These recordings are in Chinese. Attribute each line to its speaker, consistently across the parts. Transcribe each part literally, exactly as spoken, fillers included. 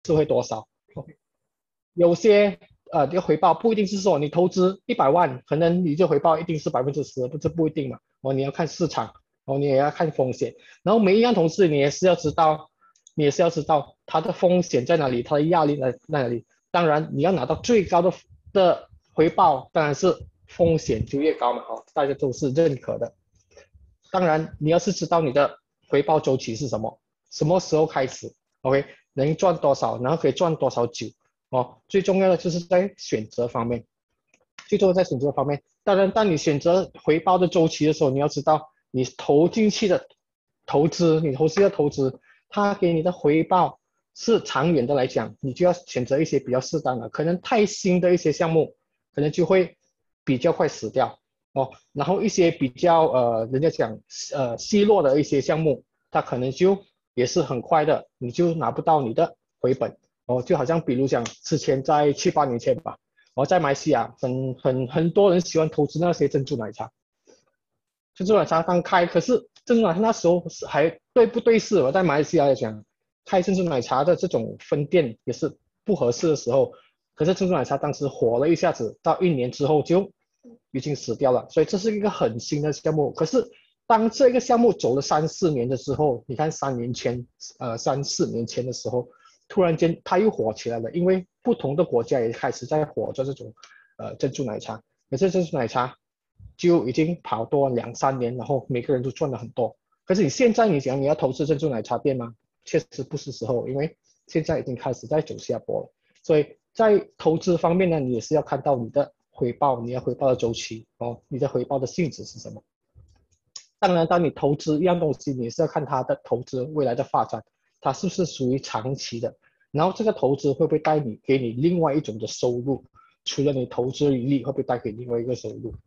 Speaker 1: 是会多少。OK，有些呃这个回报不一定是说你投资一百万，可能你就回报一定是百分之十，不这不一定嘛。哦，你要看市场，哦，你也要看风险，然后每一样投资你也是要知道，你也是要知道它的风险在哪里，它的压力在哪里。当然，你要拿到最高的的回报，当然是风险就越高嘛，哦，大家都是认可的。当然，你要是知道你的回报周期是什么，什么时候开始，OK，能赚多少，然后可以赚多少久，哦，最重要的就是在选择方面，最重要在选择方面。当然，当你选择回报的周期的时候，你要知道你投进去的投资，你投资的投资，它给你的回报是长远的来讲，你就要选择一些比较适当的，可能太新的一些项目，可能就会比较快死掉。哦，然后一些比较呃，人家讲呃稀落的一些项目，它可能就也是很快的，你就拿不到你的回本。哦，就好像比如讲之前在七八年前吧，我在马来西亚很很很多人喜欢投资那些珍珠奶茶，珍珠奶茶刚开，可是珍珠奶茶那时候是还对不对势？我在马来西亚来讲，开珍珠奶茶的这种分店也是不合适的时候，可是珍珠奶茶当时火了一下子，到一年之后就已经死掉了，所以这是一个很新的项目。可是当这个项目走了三四年的时候，你看三年前，呃三四年前的时候，突然间它又火起来了，因为不同的国家也开始在火着这种呃珍珠奶茶，可是珍珠奶茶就已经跑多两三年，然后每个人都赚了很多。可是你现在你讲你要投资珍珠奶茶店吗？确实不是时候，因为现在已经开始在走下坡了。所以在投资方面呢，你也是要看到你的回报，你要回报的周期哦，你的回报的性质是什么？当然，当你投资一样东西，你是要看它的投资未来的发展，它是不是属于长期的，然后这个投资会不会带你给你另外一种的收入？除了你投资盈利，会不会带给另外一个收入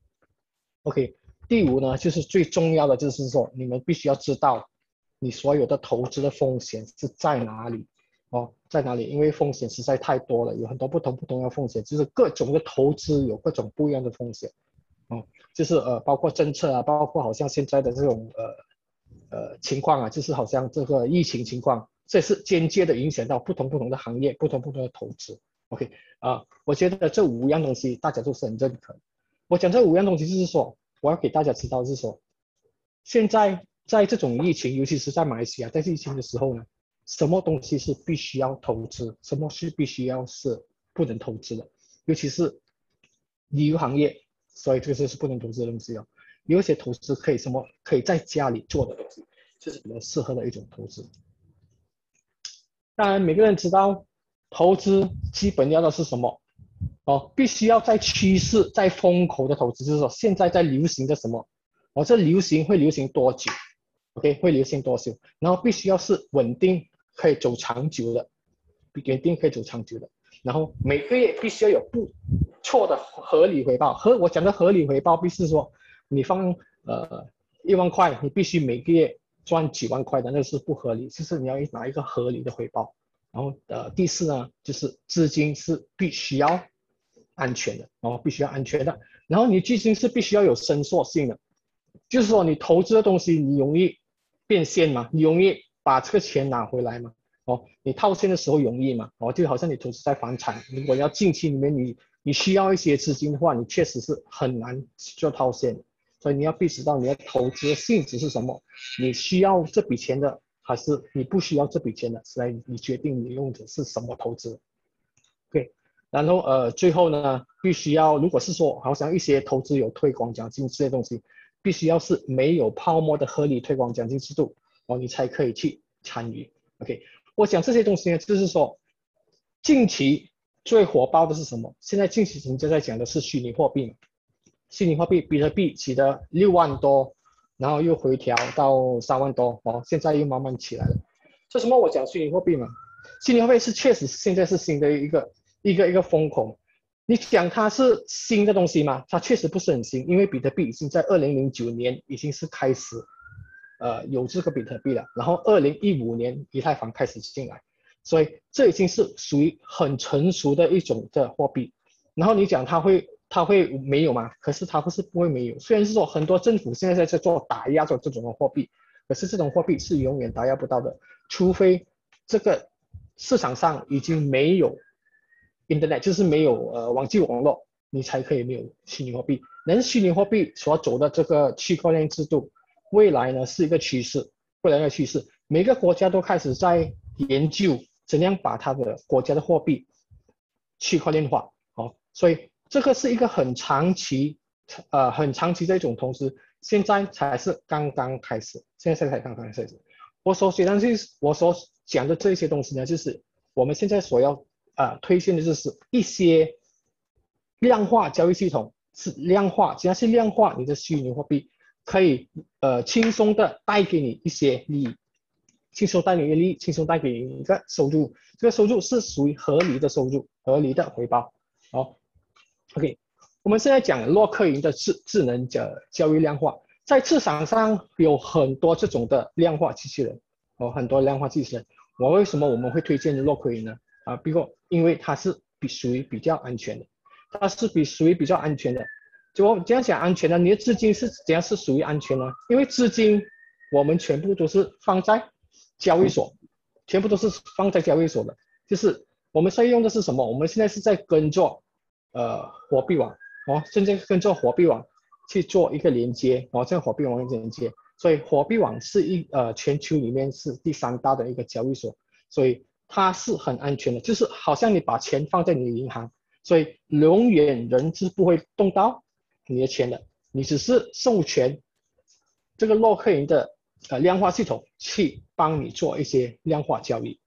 Speaker 1: ？OK，第五呢，就是最重要的，就是说你们必须要知道你所有的投资的风险是在哪里哦，在哪里？因为风险实在太多了，有很多不同不同的风险，就是各种的投资有各种不一样的风险哦，就是呃，包括政策啊，包括好像现在的这种呃呃情况啊，就是好像这个疫情情况，这是间接的影响到不同不同的行业，不同不同的投资。OK 啊、呃，我觉得这五样东西大家都是很认可。我讲这五样东西就是说，我要给大家知道是说，现在在这种疫情，尤其是在马来西亚，在疫情的时候呢，什么东西是必须要投资，什么是必须要是不能投资的，尤其是旅游行业，所以这个是不能投资的东西哦。有一些投资可以什么可以在家里做的东西，这是比较适合的一种投资。当然，每个人知道投资基本要的是什么哦，必须要在趋势、在风口的投资，就是说现在在流行的什么，哦，这流行会流行多久 ？OK，会流行多久？然后必须要是稳定，可以走长久的，稳定可以走长久的。然后每个月必须要有不错的合理回报。和我讲的合理回报，必是说你放呃一万块，你必须每个月赚几万块的，那是不合理。就是你要拿一个合理的回报。然后呃，第四呢，就是资金是必须要安全的，然后必须要安全的。然后你资金是必须要有伸缩性的，就是说你投资的东西你容易变现嘛，你容易把这个钱拿回来嘛。哦，你套现的时候容易嘛？哦，就好像你投资在房产，如果要近期里面你你需要一些资金的话，你确实是很难做套现。所以你要必须知道你的投资的性质是什么，你需要这笔钱的还是你不需要这笔钱的，所以你决定你用的是什么投资。对，然后呃最后呢，必须要如果是说好像一些投资有推广奖金这些东西，必须要是没有泡沫的合理推广奖金制度，哦，你才可以去参与。OK，我讲这些东西呢，就是说近期最火爆的是什么？现在近期人家在讲的是虚拟货币嘛，虚拟货币比特币起的六万多，然后又回调到三万多，哦，现在又慢慢起来了。为什么我讲虚拟货币嘛？虚拟货币是确实现在是新的一个一个一个风口。你讲它是新的东西吗？它确实不是很新，因为比特币已经在二零零九年已经是开始呃有这个比特币了，然后二零一五年以太坊开始进来，所以这已经是属于很成熟的一种的货币。然后你讲它会它会没有吗？可是它不是不会没有，虽然是说很多政府现在在做打压做这种货币，可是这种货币是永远打压不到的，除非这个市场上已经没有 Internet，就是没有呃网际网络，你才可以没有虚拟货币。能虚拟货币所走的这个区块链制度，未来呢是一个趋势，未来的趋势，每个国家都开始在研究怎样把它的国家的货币区块链化。哦，所以这个是一个很长期，呃，很长期的一种投资，现在才是刚刚开始，现在才刚刚开始。我所写的是我所讲的这些东西呢，就是我们现在所要呃推荐的就是一些量化交易系统，是量化，只要是量化你的虚拟货币，可以呃轻松的带给你一些利益，轻松带给你利益，轻松带给你一个收入，这个收入是属于合理的收入，合理的回报。好 ，OK， 我们现在讲洛克云的智智能的交易量化，在市场上有很多这种的量化机器人，哦，很多量化机器人。我为什么我们会推荐洛克云呢？啊，比如因为它是比属于比较安全的，它是比属于比较安全的。就我这样讲安全呢，你的资金是怎样是属于安全呢？因为资金我们全部都是放在交易所，全部都是放在交易所的，就是我们现在用的是什么？我们现在是在跟着呃货币网哦，现在跟着货币网去做一个连接哦，这个货币网的连接，所以货币网是一呃全球里面是第三大的一个交易所，所以它是很安全的，就是好像你把钱放在你的银行，所以永远人是不会动到你的钱的，你只是授权这个洛克云的呃量化系统去帮你做一些量化交易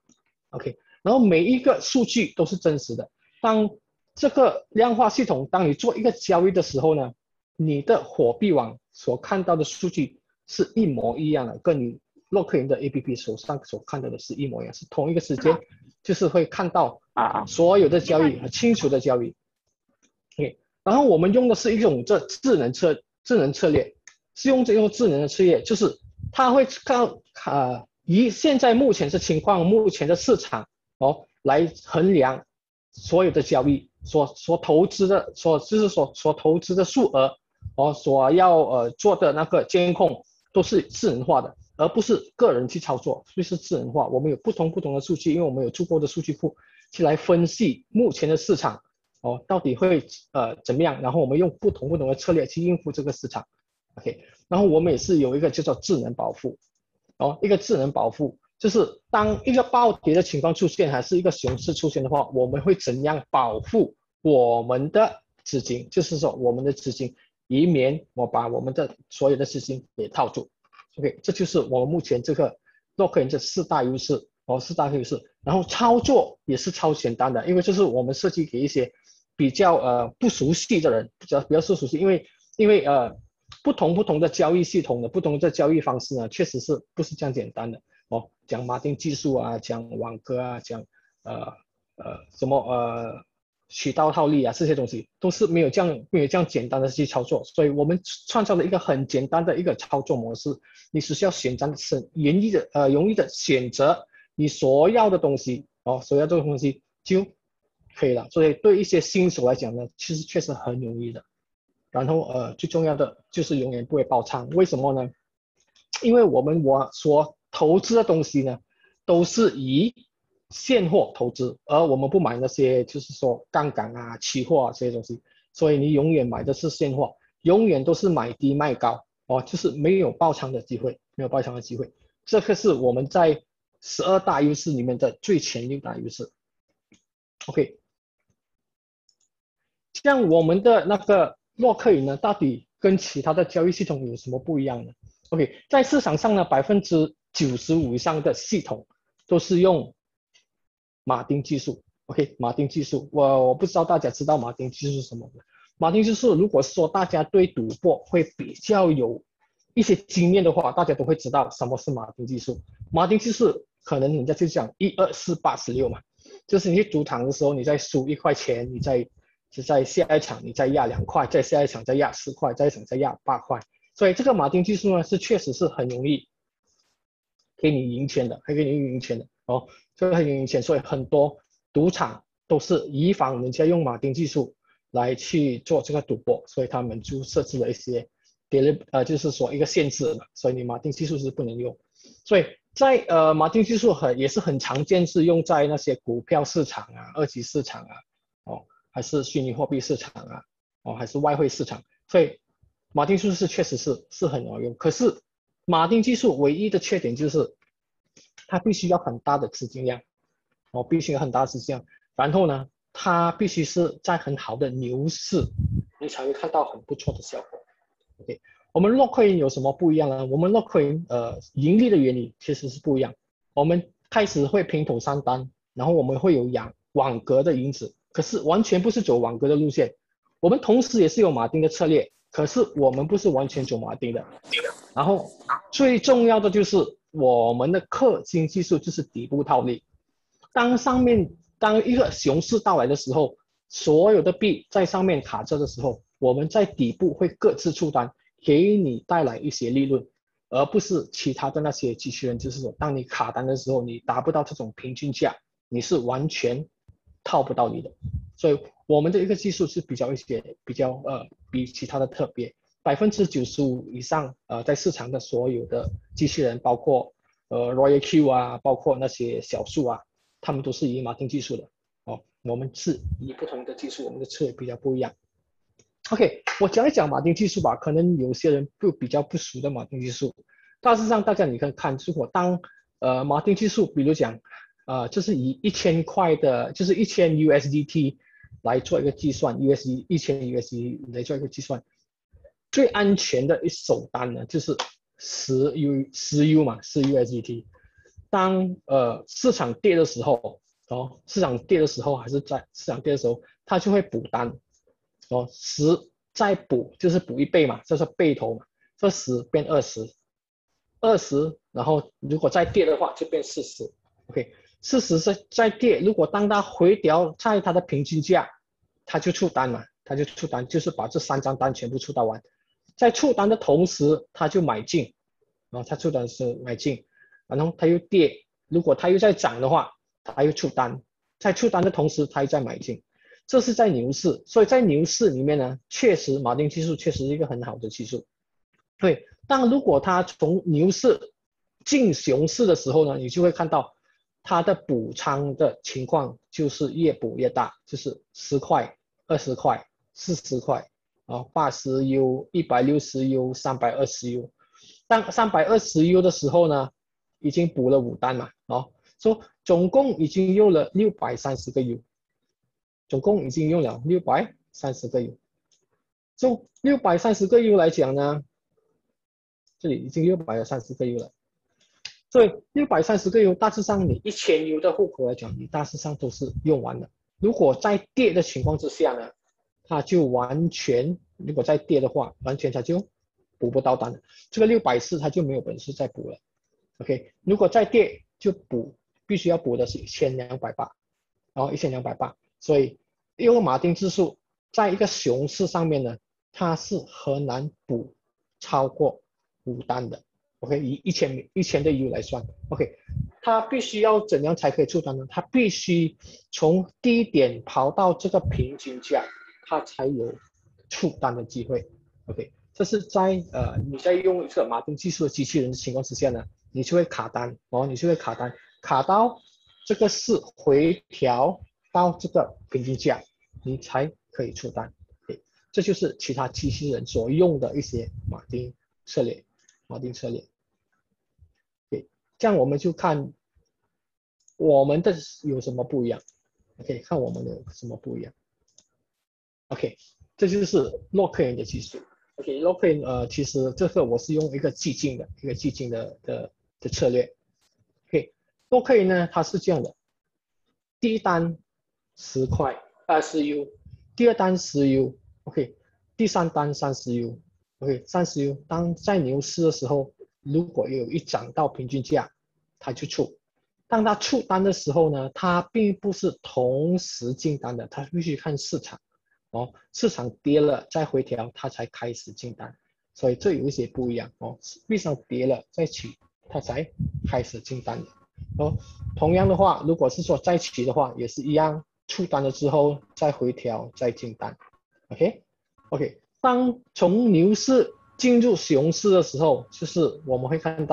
Speaker 1: ，OK。然后每一个数据都是真实的。当这个量化系统，当你做一个交易的时候呢，你的货币网所看到的数据是一模一样的，跟你洛克云的 A P P 手上所看到的是一模一样，是同一个时间，就是会看到所有的交易，很清楚的交易。OK， 然后我们用的是一种这智能策智能策略，是用这种智能的策略，就是它会靠呃以现在目前的情况，目前的市场。哦，来衡量所有的交易所所投资的所就是所所投资的数额，哦，所要呃做的那个监控都是智能化的，而不是个人去操作，所以是智能化。我们有不同不同的数据，因为我们有足够的数据库去来分析目前的市场，哦，到底会呃怎么样，然后我们用不同不同的策略去应付这个市场 ，OK， 然后我们也是有一个叫做智能保护，哦，一个智能保护。就是当一个暴跌的情况出现，还是一个熊市出现的话，我们会怎样保护我们的资金？就是说我们的资金，以免我把我们的所有的资金给套住。OK， 这就是我们目前这个洛克云这四大优势哦，四大优势。然后操作也是超简单的，因为这是我们设计给一些比较呃不熟悉的人，比较比较是熟悉，因为因为呃不同不同的交易系统的不同的交易方式呢，确实是不是这样简单的。哦，讲马丁技术啊，讲网格啊，讲呃呃什么呃渠道套利啊，这些东西都是没有这样没有这样简单的去操作，所以我们创造了一个很简单的一个操作模式，你只需要简单的、容易的呃容易的选择你所要的东西哦，所要的东西就可以了。所以对一些新手来讲呢，其实确实很容易的。然后呃最重要的就是永远不会爆仓，为什么呢？因为我们我所投资的东西呢，都是以现货投资，而我们不买那些就是说杠杆啊、期货啊这些东西，所以你永远买的是现货，永远都是买低卖高哦，就是没有爆仓的机会，没有爆仓的机会。这个是我们在十二大优势里面的最前六大优势。OK， 像我们的那个洛克云呢，到底跟其他的交易系统有什么不一样呢？ OK， 在市场上呢，百分之九十五以上的系统都是用马丁技术。OK， 马丁技术，我我不知道大家知道马丁技术是什么的。马丁技术，如果说大家对赌博会比较有一些经验的话，大家都会知道什么是马丁技术。马丁技术可能人家就讲一二四八十六嘛，就是你去赌场的时候，你再输一块钱，你再就在下一场你再压两块，在下一场再压四块，再一场再压八块。所以这个马丁技术呢，是确实是很容易给你赢钱的，还给你赢钱的哦，这个很赢钱。所以很多赌场都是以防人家用马丁技术来去做这个赌博，所以他们就设置了一些别的呃，就是说一个限制嘛，所以你马丁技术是不能用。所以在呃马丁技术很也是很常见，是用在那些股票市场啊、二级市场啊，哦，还是虚拟货币市场啊，哦，还是外汇市场，所以马丁技术是确实是是很好用。可是马丁技术唯一的缺点就是它必须要很大的资金量，哦，必须有很大的资金量，然后呢，它必须是在很好的牛市，你才会看到很不错的效果。OK。我们 Lockoin 有什么不一样呢？我们 Lockoin 呃盈利的原理其实是不一样。我们开始会平头三单，然后我们会有养网格的因子，可是完全不是走网格的路线。我们同时也是有马丁的策略，可是我们不是完全走马丁的。然后最重要的就是我们的氪金技术就是底部套利。当上面当一个熊市到来的时候，所有的币在上面卡着的时候，我们在底部会各自出单，给你带来一些利润，而不是其他的那些机器人，就是说，当你卡单的时候，你达不到这种平均价，你是完全套不到你的。所以我们的一个技术是比较一些比较呃比其他的特别，百分之九十五以上呃在市场的所有的机器人，包括呃 Royal Q 啊，包括那些小数啊，他们都是以马丁技术的哦。我们是以不同的技术，我们的策略比较不一样。OK， 我讲一讲马丁技术吧，可能有些人就比较不熟的马丁技术。大致上，大家你看看，如果当呃马丁技术，比如讲，呃，就是以一千块的，就是一千 U S D T 来做一个计算 ，U S D 一千 U S D T 来做一个计算，最安全的一手单呢，就是十 U 十 U 嘛，十 U S D T。当呃市场跌的时候，哦，市场跌的时候还是在市场跌的时候，它就会补单。哦，十再补就是补一倍嘛，这是倍头嘛，这十变二十，二十，然后如果再跌的话就变四十 ，OK， 四十是再跌，如果当它回调在它的平均价，它就出单嘛，它就出单，就是把这三张单全部出到完，在出单的同时它就买进，然后它出单是买进，然后它又跌，如果它又在涨的话，它又出单，在出单的同时它又在买进。这是在牛市，所以在牛市里面呢，确实马丁技术确实是一个很好的技术。对，但如果它从牛市进熊市的时候呢，你就会看到它的补仓的情况就是越补越大，就是十块、二十块、四十块啊，八十 U、一百六十 U、三百二十 U。当三百二十 U 的时候呢，已经补了五单嘛，哦，所以总共已经用了六百三十个 U。总共已经用了六百三十个 U， 就六百三十个 U 来讲呢，这里已经六百三十个 U 了，所以六百三十个 U 大致上你一千 U 的户口来讲，你大致上都是用完了。如果在跌的情况之下呢，它就完全，如果再跌的话，完全它就补不到单了。这个六百四它就没有本事再补了。OK， 如果再跌就补，必须要补的是一千两百八，然后一千两百八。所以用马丁技术在一个熊市上面呢，它是很难补超过五单的。OK， 以一千一千的 U 来算 ，OK， 它必须要怎样才可以出单呢？它必须从低点跑到这个平均价，它才有出单的机会。OK， 这是在呃你在用一个马丁技术的机器人的情况之下呢，你就会卡单哦，你就会卡单，卡到这个是回调到这个平均价，你才可以出单。对，这就是其他机器人所用的一些马丁策略，马丁策略。对，这样我们就看我们的有什么不一样。OK， 看我们的有什么不一样。OK， 这就是洛克人的技术。OK， 洛克人呃，其实这个我是用一个激进的一个激进的的的策略。OK， 洛克人呢，它是这样的，第一单十块二十 U， 第二单十 U，OK， 第三单三十 U，OK， 三十 U。当在牛市的时候，如果有一涨到平均价，它就出。当它出单的时候呢，它并不是同时进单的，它必须看市场。哦，市场跌了再回调，它才开始进单，所以这有一些不一样哦。币上跌了再起，它才开始进单的。哦，同样的话，如果是说再起的话，也是一样，出单了之后再回调再进单。OK，OK，、okay? okay, 当从牛市进入熊市的时候，就是我们会看到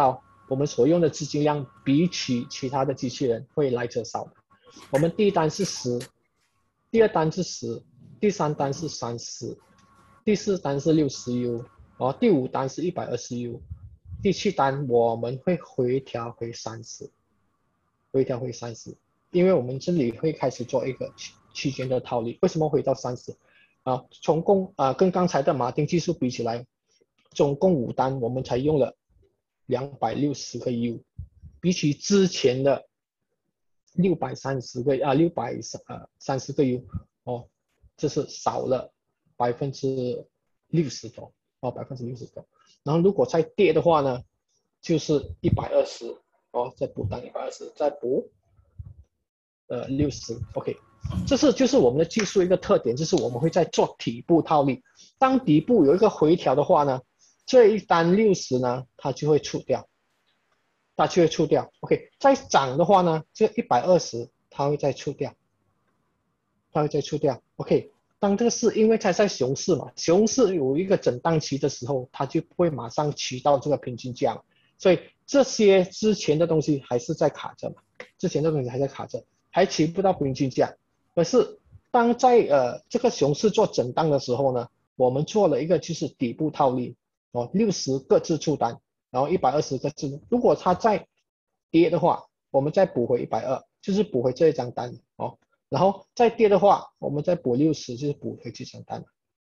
Speaker 1: 我们所用的资金量比起其他的机器人会来者少。我们第一单是十，第二单是十，第三单是三十，第四单是六十 U， 哦，第五单是一百二十 U， 第七单我们会回调回三十，回调回三十，因为我们这里会开始做一个区区间的套利。为什么回到三十？啊，总共啊跟刚才的马丁技术比起来，总共五单我们才用了两百六十个 U， 比起之前的六百三十个啊六百呃三十个 U 哦，这是少了百分之六十多哦，百分之六十多。然后如果再跌的话呢，就是一百二十哦，再补单一百二十，再补呃六十 ，OK。这是就是我们的技术一个特点，就是我们会在做底部套利。当底部有一个回调的话呢，这一单六十呢，它就会出掉，它就会出掉。OK， 再涨的话呢，这一百二十它会再出掉，它会再出掉。OK， 当这个是因为它在熊市嘛，熊市有一个震荡期的时候，它就不会马上骑到这个平均价，所以这些之前的东西还是在卡着嘛，之前的东西还在卡着，还骑不到平均价。可是当在呃这个熊市做震荡的时候呢，我们做了一个就是底部套利哦，六十各自出单，然后一百二十个自，如果它再跌的话，我们再补回一百二，就是补回这一张单哦，然后再跌的话，我们再补六十，就是补回这张单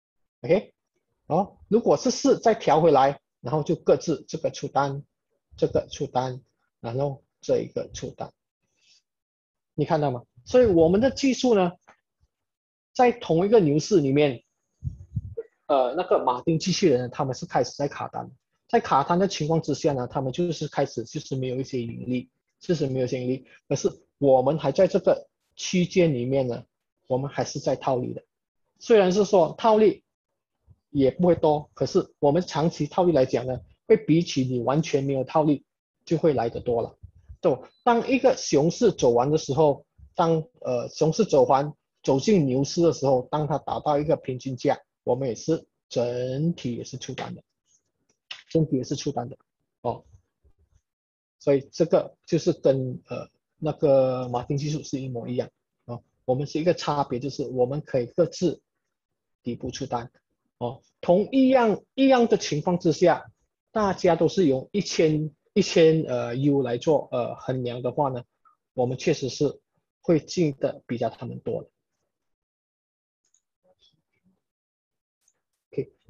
Speaker 1: ，OK， 哦，如果是四再调回来，然后就各自这个出单，这个出单，然后这一个出单，你看到吗？所以我们的技术呢，在同一个牛市里面，呃，那个马丁机器人他们是开始在卡单，在卡单的情况之下呢，他们就是开始就是没有一些盈利，就是没有一些盈利。可是我们还在这个区间里面呢，我们还是在套利的。虽然是说套利也不会多，可是我们长期套利来讲呢，会比起你完全没有套利就会来得多了。对，当一个熊市走完的时候，当呃熊市走完走进牛市的时候，当它达到一个平均价，我们也是整体也是出单的，整体也是出单的哦。所以这个就是跟呃那个马丁技术是一模一样哦。我们是一个差别，就是我们可以各自底部出单哦。同一样一样的情况之下，大家都是用一千一千呃 U 来做呃衡量的话呢，我们确实是会进的比较他们多的。OK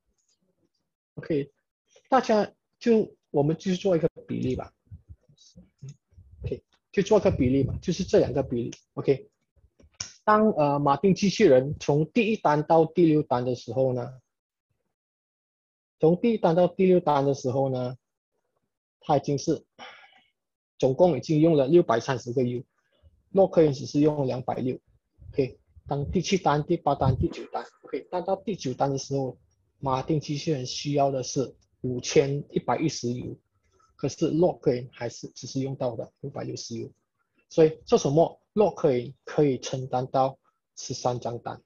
Speaker 1: OK，大家就我们就做一个比例吧。OK，就做个比例嘛，就是这两个比例。OK，当呃马丁机器人从第一单到第六单的时候呢，从第一单到第六单的时候呢，它已经是总共已经用了六百三十个 U， 洛克人只是用了两百六十。OK，当第七单、第八单、第九单 ，OK， 但到第九单的时候，马丁机器人需要的是五千一百一十 U， 可是洛克人还是只是用到了五百六十 U。所以做什么洛克人可以承担到十三张单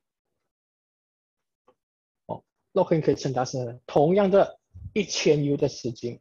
Speaker 1: 哦，洛克人可以承担是同样的一千 U 的资金，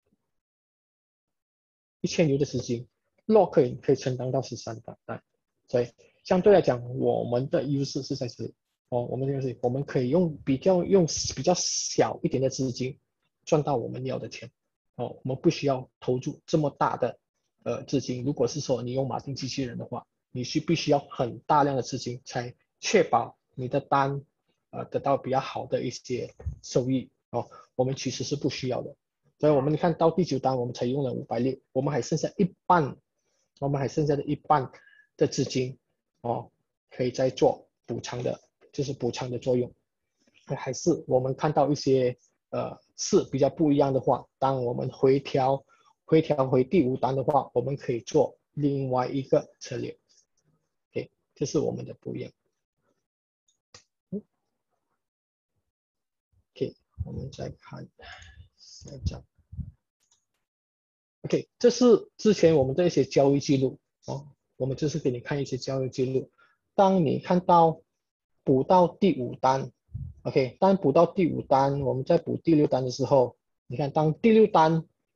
Speaker 1: 一千 U 的资金，洛克人可以承担到十三张单，所以相对来讲，我们的优势是在这里哦，我们的优势我们可以用比较用比较小一点的资金赚到我们要的钱哦，我们不需要投入这么大的呃资金。如果是说你用马丁机器人的话，你需必须要很大量的资金才确保你的单呃得到比较好的一些收益哦。我们其实是不需要的，所以我们看到第九单我们才用了五百六，我们还剩下一半，我们还剩下的一半的资金哦，可以再做补偿的，就是补偿的作用。还是我们看到一些呃是比较不一样的话，当我们回调回调回第五单的话，我们可以做另外一个策略。OK， 这是我们的不一样。OK， 我们再看下一张。OK， 这是之前我们的一些交易记录哦，我们就是给你看一些交易记录。当你看到补到第五单 ，OK， 当补到第五单，我们在补第六单的时候，你看当第六单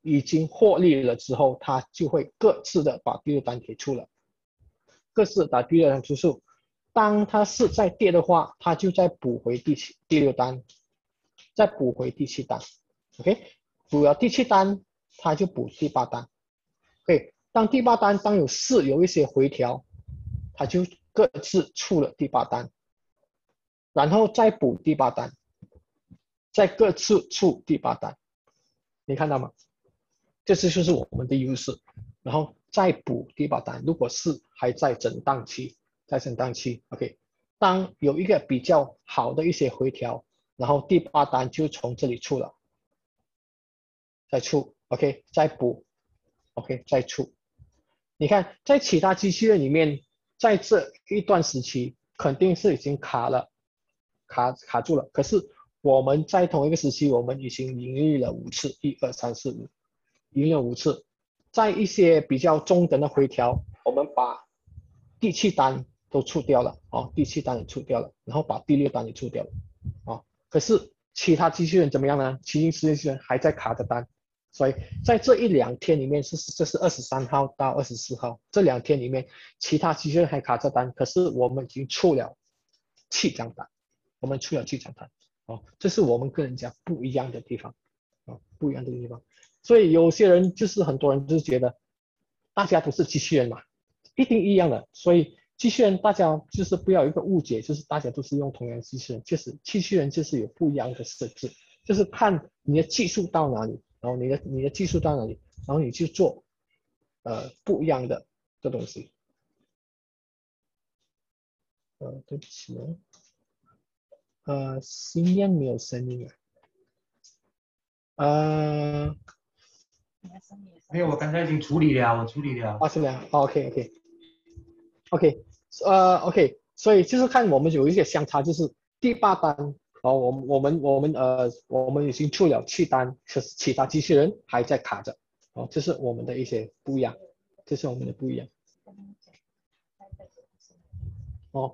Speaker 1: 已经获利了之后，它就会各自的把第六单给出了，各自把第六单出数。当它是在跌的话，它就再补回第七第六单，再补回第七单 ，OK， 补了第七单，它就补第八单 ，OK， 当第八单当有四有一些回调，它就各自出了第八单，然后再补第八单，再各自出第八单，你看到吗？这次就是我们的优势，然后再补第八单。如果是还在震荡期，在震荡期 ，OK， 当有一个比较好的一些回调，然后第八单就从这里出了，再出 ，OK， 再补 ，OK， 再出。你看，在其他机器人里面，在这一段时期肯定是已经卡了，卡卡住了。可是我们在同一个时期，我们已经盈利了五次，一二三四五。赢了五次，在一些比较中等的回调，我们把第七单都出掉了哦，第七单也出掉了，然后把第六单也出掉了哦。可是其他机器人怎么样呢？其他机器人还在卡着单，所以在这一两天里面是这是二十三号到二十四号这两天里面，其他机器人还卡着单，可是我们已经出了七张单，我们出了七张单哦，这是我们跟人家不一样的地方哦，不一样的地方。所以有些人就是很多人就是觉得大家都是机器人嘛，一定一样的。所以机器人大家就是不要有一个误解，就是大家都是用同样的机器人，就是机器人就是有不一样的设置，就是看你的技术到哪里，然后你的你的技术到哪里，然后你去做呃不一样的的东西。呃，对不起，呃，新燕没有声音啊，呃。
Speaker 2: 没有，我刚才已经处理了，我处理了。
Speaker 1: 啊，是这样 ，OK OK OK， 呃 OK， 所以就是看我们有一些相差，就是第八单哦，我们我们我们呃我们已经出了七单，可是其他机器人还在卡着哦，这是我们的一些不一样，这是我们的不一样。哦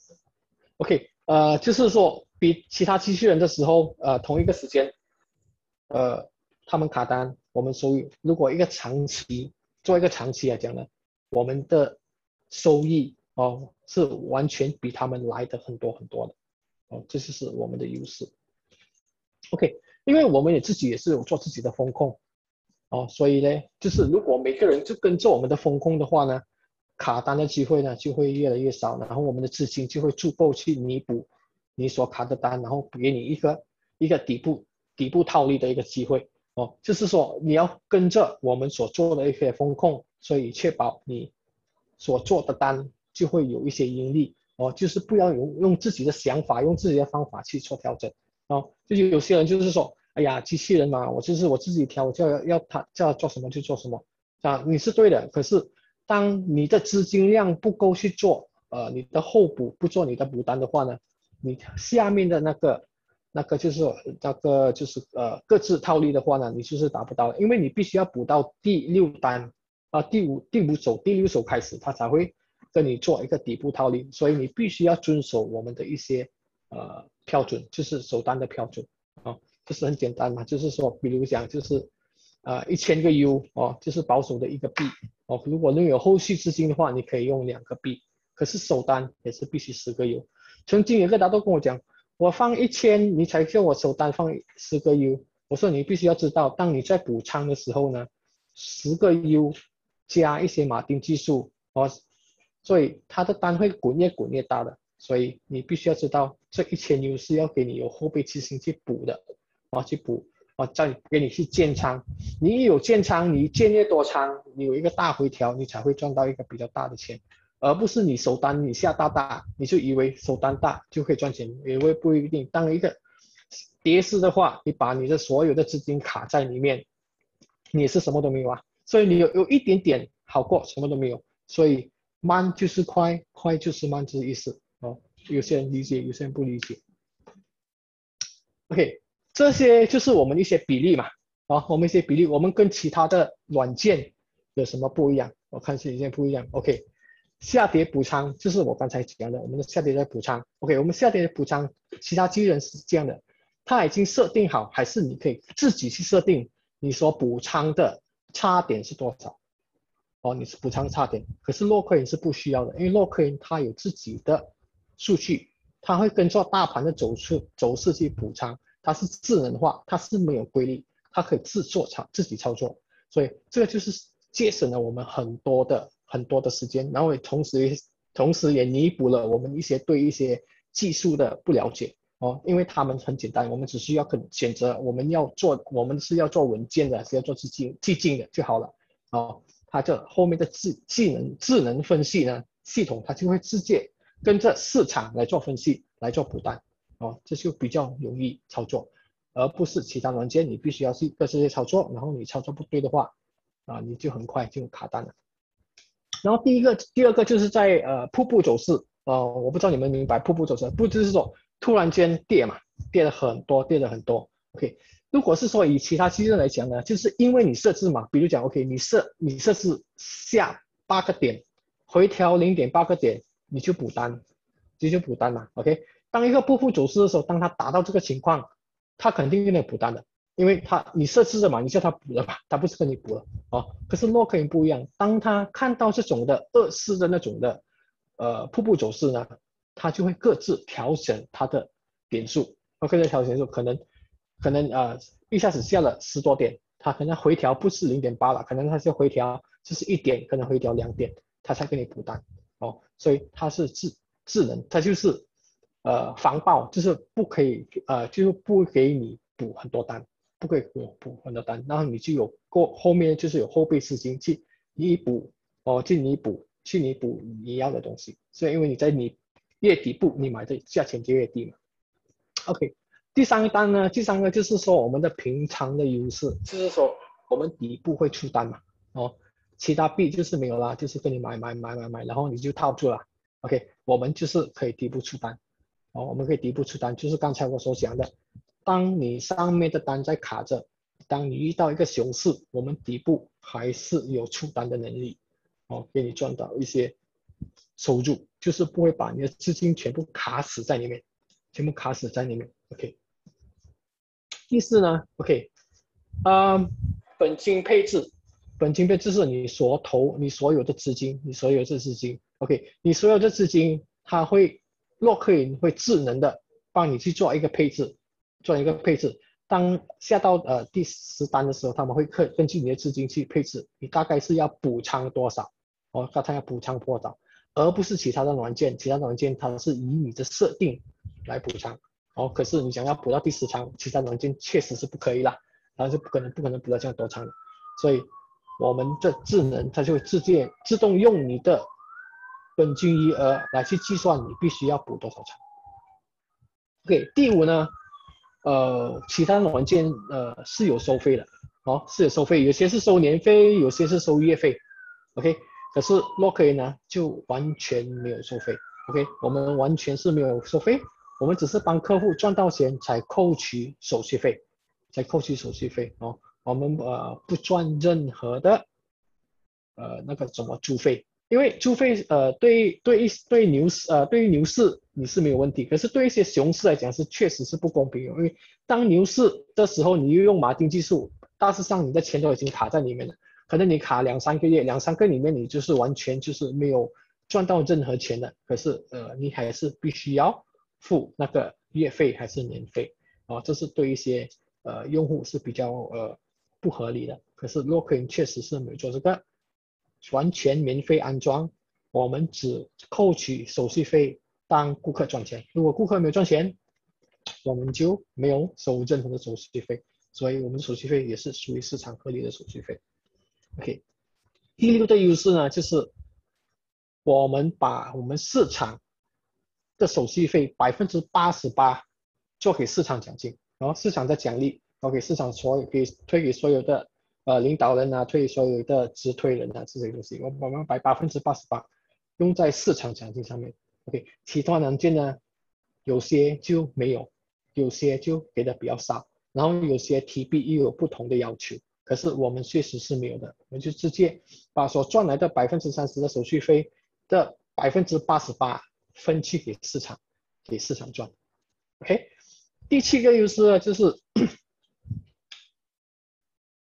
Speaker 1: ，OK， 呃，就是说比其他机器人的时候，呃，同一个时间，呃，他们卡单，我们收益，如果一个长期做一个长期来讲呢，我们的收益哦是完全比他们来的很多很多的哦，这就是我们的优势。OK， 因为我们也自己也是有做自己的风控哦，所以呢，就是如果每个人就跟着我们的风控的话呢，卡单的机会呢就会越来越少，然后我们的资金就会足够去弥补你所卡的单，然后给你一个一个底部底部套利的一个机会哦，就是说你要跟着我们所做的一些风控，所以确保你所做的单就会有一些盈利哦，就是不要用用自己的想法，用自己的方法去做调整哦，就有些人就是说，哎呀，机器人嘛，我就是我自己调，我叫要他叫做什么就做什么啊，你是对的，可是当你的资金量不够去做，呃，你的后补不做你的补单的话呢，你下面的那个那个就是那个就是呃各自套利的话呢，你就是达不到，因为你必须要补到第六单啊、呃、第五第五手第六手开始，它才会跟你做一个底部套利，所以你必须要遵守我们的一些呃标准，就是手单的标准啊，就是很简单嘛，就是说比如讲就是呃一千个 U 哦，就是保守的一个币哦，如果能有后续资金的话，你可以用两个币，可是手单也是必须十个 U。曾经有个大都跟我讲，我放一千，你才叫我手单放十个 U。我说你必须要知道，当你在补仓的时候呢，十个 U 加一些马丁技术哦，所以它的单会滚越滚越大的。所以你必须要知道，这一千 U 是要给你有后备资金去补的啊，去补啊，再给你去建仓。你一有建仓，你建越多仓，你有一个大回调，你才会赚到一个比较大的钱。而不是你手单你下大大，你就以为手单大就可以赚钱，也会不一定。当一个跌势的话，你把你的所有的资金卡在里面，你也是什么都没有啊。所以你有有一点点好过什么都没有。所以慢就是快，快就是慢，这意思哦。有些人理解，有些人不理解。OK， 这些就是我们一些比例嘛，啊，我们一些比例，我们跟其他的软件有什么不一样？我看是有些不一样。OK。下跌补仓就是我刚才讲的，我们的下跌在补仓。OK， 我们下跌的补仓，其他机器人是这样的，它已经设定好，还是你可以自己去设定你所补仓的差点是多少？哦，你是补仓差点，可是洛克人是不需要的，因为洛克人他有自己的数据，他会跟着大盘的走势走势去补仓，它是智能化，它是没有规律，它可以自做操自己操作，所以这个就是节省了我们很多的很多的时间，然后同时同时也弥补了我们一些对一些技术的不了解哦，因为他们很简单，我们只需要选择我们要做，我们是要做稳健的，还是要做激进激进的就好了哦。它这后面的智技能智能分析呢系统，它就会直接跟着市场来做分析，来做补单哦，这就比较容易操作，而不是其他软件你必须要去跟这些操作，然后你操作不对的话啊，你就很快就卡单了。然后第一个第二个就是在呃瀑布走势，呃我不知道你们明白瀑布走势，不就是说突然间跌嘛，跌了很多，跌了很多 ，OK。如果是说以其他机制来讲呢，就是因为你设置嘛，比如讲 OK，你设你设置下八个点，回调零点八个点，你就补单，你就补单嘛 ，OK。当一个瀑布走势的时候，当它达到这个情况，它肯定会补单的，因为它你设置的嘛，你叫它补的嘛，它不是跟你补了哦。可是洛克人不一样，当他看到这种的二次的那种的呃瀑布走势呢，他就会各自调整它的点数，OK 的调整数可能。可能呃一下子下了十多点，它可能回调不是零点八了，可能它是回调就是一点，可能回调两点，它才给你补单哦，所以它是智智能，它就是呃防爆，就是不可以呃就是不给你补很多单，不可以补补很多单，然后你就有过后面就是有后备资金去弥补哦，去弥补去弥补你要的东西，所以因为你在你越底部你买的价钱就越低嘛 ，OK。第三个单呢，第三个就是说我们的平仓的优势，就是说我们底部会出单嘛，哦，其他币就是没有啦，就是跟你买买买买买，然后你就套住了 ，OK，我们就是可以底部出单，哦，我们可以底部出单，就是刚才我所讲的，当你上面的单在卡着，当你遇到一个熊市，我们底部还是有出单的能力，哦，给你赚到一些收入，就是不会把你的资金全部卡死在里面，全部卡死在里面 ，OK。第四呢 ，OK， 啊、呃，本金配置，本金配置是你所投你所有的资金，你所有的资金，OK， 你所有的资金，它会洛克人会智能的帮你去做一个配置，做一个配置。当下到呃第十单的时候，他们会根根据你的资金去配置，你大概是要补仓多少，哦，大概要补仓多少，而不是其他的软件，其他的软件它是以你的设定来补仓。哦，可是你想要补到第十仓，其他软件确实是不可以啦，然后就不可能不可能补到这样多仓的，所以我们的智能它就会自动自动用你的本金余额来去计算你必须要补多少仓。OK， 第五呢，呃，其他软件呃是有收费的，哦是有收费，有些是收年费，有些是收月费 ，OK， 可是洛克人呢就完全没有收费 ，OK， 我们完全是没有收费。我们只是帮客户赚到钱才扣取手续费，才扣取手续费哦。我们呃不赚任何的呃那个什么租费，因为租费呃对对一对牛市呃对于牛市你是没有问题，可是对一些熊市来讲是确实是不公平的，因为当牛市的时候你又用马丁技术，大致上你的钱都已经卡在里面了，可能你卡两三个月，两三个里面你就是完全就是没有赚到任何钱的，可是呃你还是必须要付那个月费还是年费啊，这是对一些呃用户是比较呃不合理的。可是洛克人确实是没有做这个，完全免费安装，我们只扣取手续费，当顾客赚钱。如果顾客没有赚钱，我们就没有收任何的手续费，所以我们的手续费也是属于市场合理的手续费。OK， 第六个优势呢，就是我们把我们市场的手续费百分之八十八做给市场奖金，然后市场的奖励，然后给市场所有给推给所有的呃领导人啊，推给所有的直推人啊这些东西，我我们把百分之八十八用在市场奖金上面。OK， 其他软件呢，有些就没有，有些就给的比较少，然后有些 T B 又有不同的要求。可是我们确实是没有的，我们就直接把所赚来的百分之三十的手续费的百分之八十八分去给市场，给市场赚。OK， 第七个优势呢，就是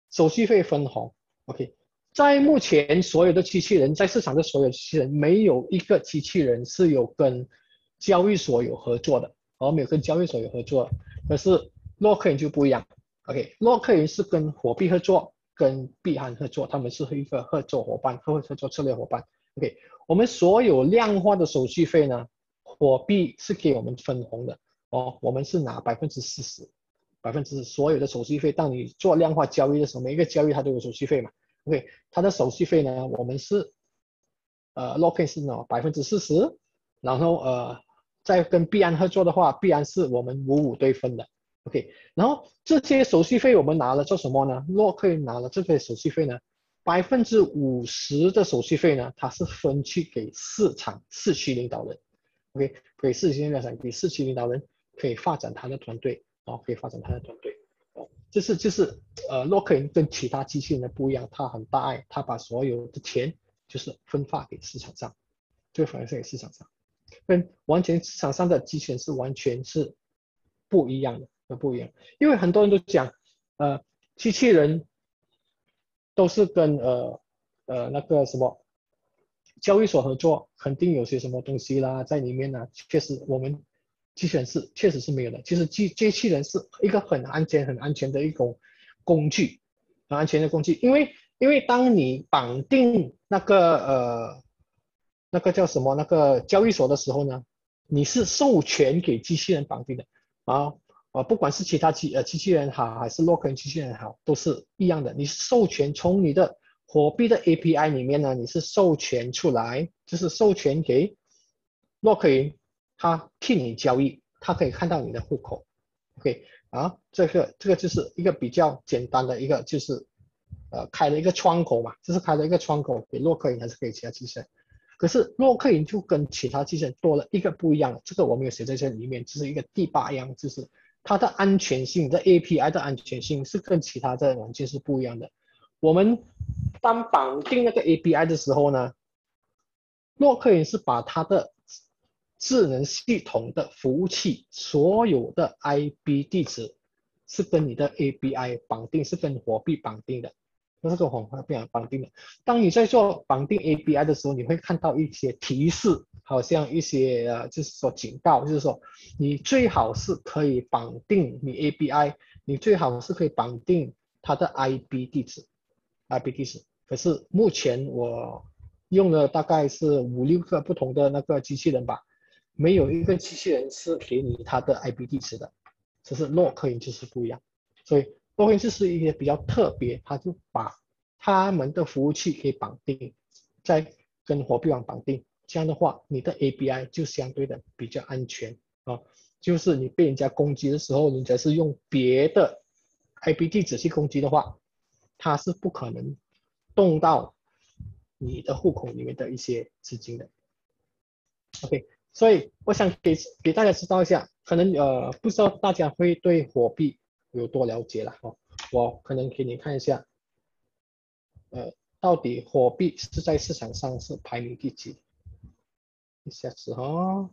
Speaker 1: 手续费分红 ，OK， 在目前所有的机器人，在市场的所有机器人，没有一个机器人是有跟交易所有合作的，而没有跟交易所有合作。可是洛克人就不一样 ，OK， 洛克人是跟火币合作，跟币安合作，他们是一个合作伙伴，合合作策略伙伴。OK， 我们所有量化的手续费呢，火币是给我们分红的哦，我们是拿百分之四十。百分之所有的手续费，当你做量化交易的时候，每一个交易它都有手续费嘛 ，OK， 它的手续费呢，我们是呃 Lock-in 是呢百分之四十，然后呃再跟币安合作的话，币安是我们五五对分的 ，OK， 然后这些手续费我们拿了做什么呢 ？Lock-in 拿了这些手续费呢，百分之五十的手续费呢，它是分去给市场市区领导人 ，OK， 给市区领导人，给市区领导人可以发展他的团队。哦，可以发展他的团队。哦，这是就是呃，洛克人跟其他机器人的不一样，他很大爱，他把所有的钱就是分发给市场上，就分发给市场上，跟完全市场上的机器人是完全是不一样的，不一样。因为很多人都讲，呃，机器人都是跟呃呃那个什么交易所合作，肯定有些什么东西啦在里面呢。确实，我们机器人是确实是没有的。其实机机器人是一个很安全、很安全的一种工具，很安全的工具。因为因为当你绑定那个呃那个叫什么那个交易所的时候呢，你是授权给机器人绑定的啊。呃，不管是其他机呃机器人好，还是洛克人机器人好，都是一样的。你授权从你的火币的 A P I 里面呢，你是授权出来，就是授权给洛克人，他替你交易，他可以看到你的户口 ，OK 啊，这个这个就是一个比较简单的一个，就是呃开了一个窗口嘛，就是开了一个窗口给洛克人还是给其他机器人。可是洛克人就跟其他机器人多了一个不一样的，这个我没有写在这里面，就是一个第八样，就是它的安全性，这 A P I 的安全性是跟其他的软件是不一样的。我们当绑定那个 A P I 的时候呢，洛克人是把它的智能系统的服务器所有的 I P 地址是跟你的 A P I 绑定，是跟火币绑定的，那是跟火币绑定的。当你在做绑定 A P I 的时候，你会看到一些提示，好像一些呃，就是说警告，就是说你最好是可以绑定你 A P I， 你最好是可以绑定它的 I P 地址 ，I P 地址。可是目前我用了大概是五六个不同的那个机器人吧。没有一个机器人是给你它的 I P 地址的，只是洛克人就是不一样，所以洛克人就是一些比较特别，他就把他们的服务器可以绑定，再跟火币网绑定，这样的话你的 A P I 就相对的比较安全啊，就是你被人家攻击的时候，人家是用别的 I P 地址去攻击的话，它是不可能动到你的户口里面的一些资金的。OK。所以我想给给大家知道一下，可能呃不知道大家会对火币有多了解了哦。我可能给你看一下，呃，到底火币是在市场上是排名第几？一下子哦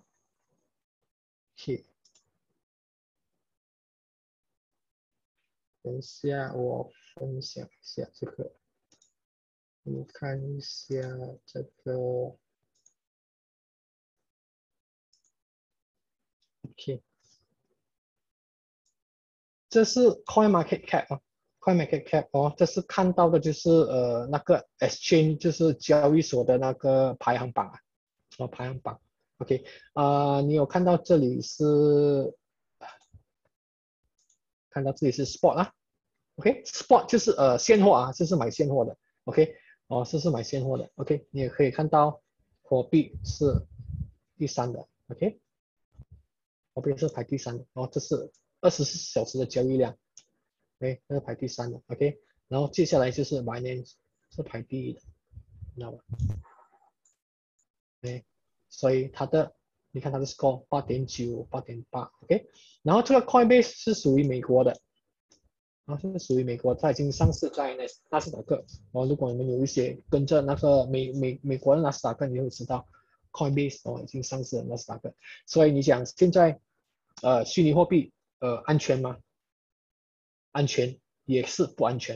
Speaker 1: ，OK， 等一下我分享一下这个，你看一下这个 ，OK。这是 CoinMarketCap 啊 ，CoinMarketCap 哦，这是看到的就是呃那个 Exchange 就是交易所的那个排行榜啊，哦排行榜 ，OK， 啊、呃、你有看到这里是看到这里是 Spot 啊 ，OK，Spot 就是呃现货啊，这是买现货的 ，OK， 哦这是买现货的 ，OK， 你也可以看到货币是第三的 ，OK， 货币是排第三的，哦这是二十四小时的交易量。OK， 那个排第三的 ，OK， 然后接下来就是 Binance 是排第一的，知道吧 ？OK， 所以它的，你看它的 score 八点九、八点八 ，OK， 然后这个 Coinbase 是属于美国的，啊，是属于美国，它已经上市在纳纳斯达克。哦，如果你们有一些跟着那个美美美国的纳斯达克，你会知道 Coinbase 哦已经上市了纳斯达克。所以你讲现在呃虚拟货币呃安全吗？安全也是不安全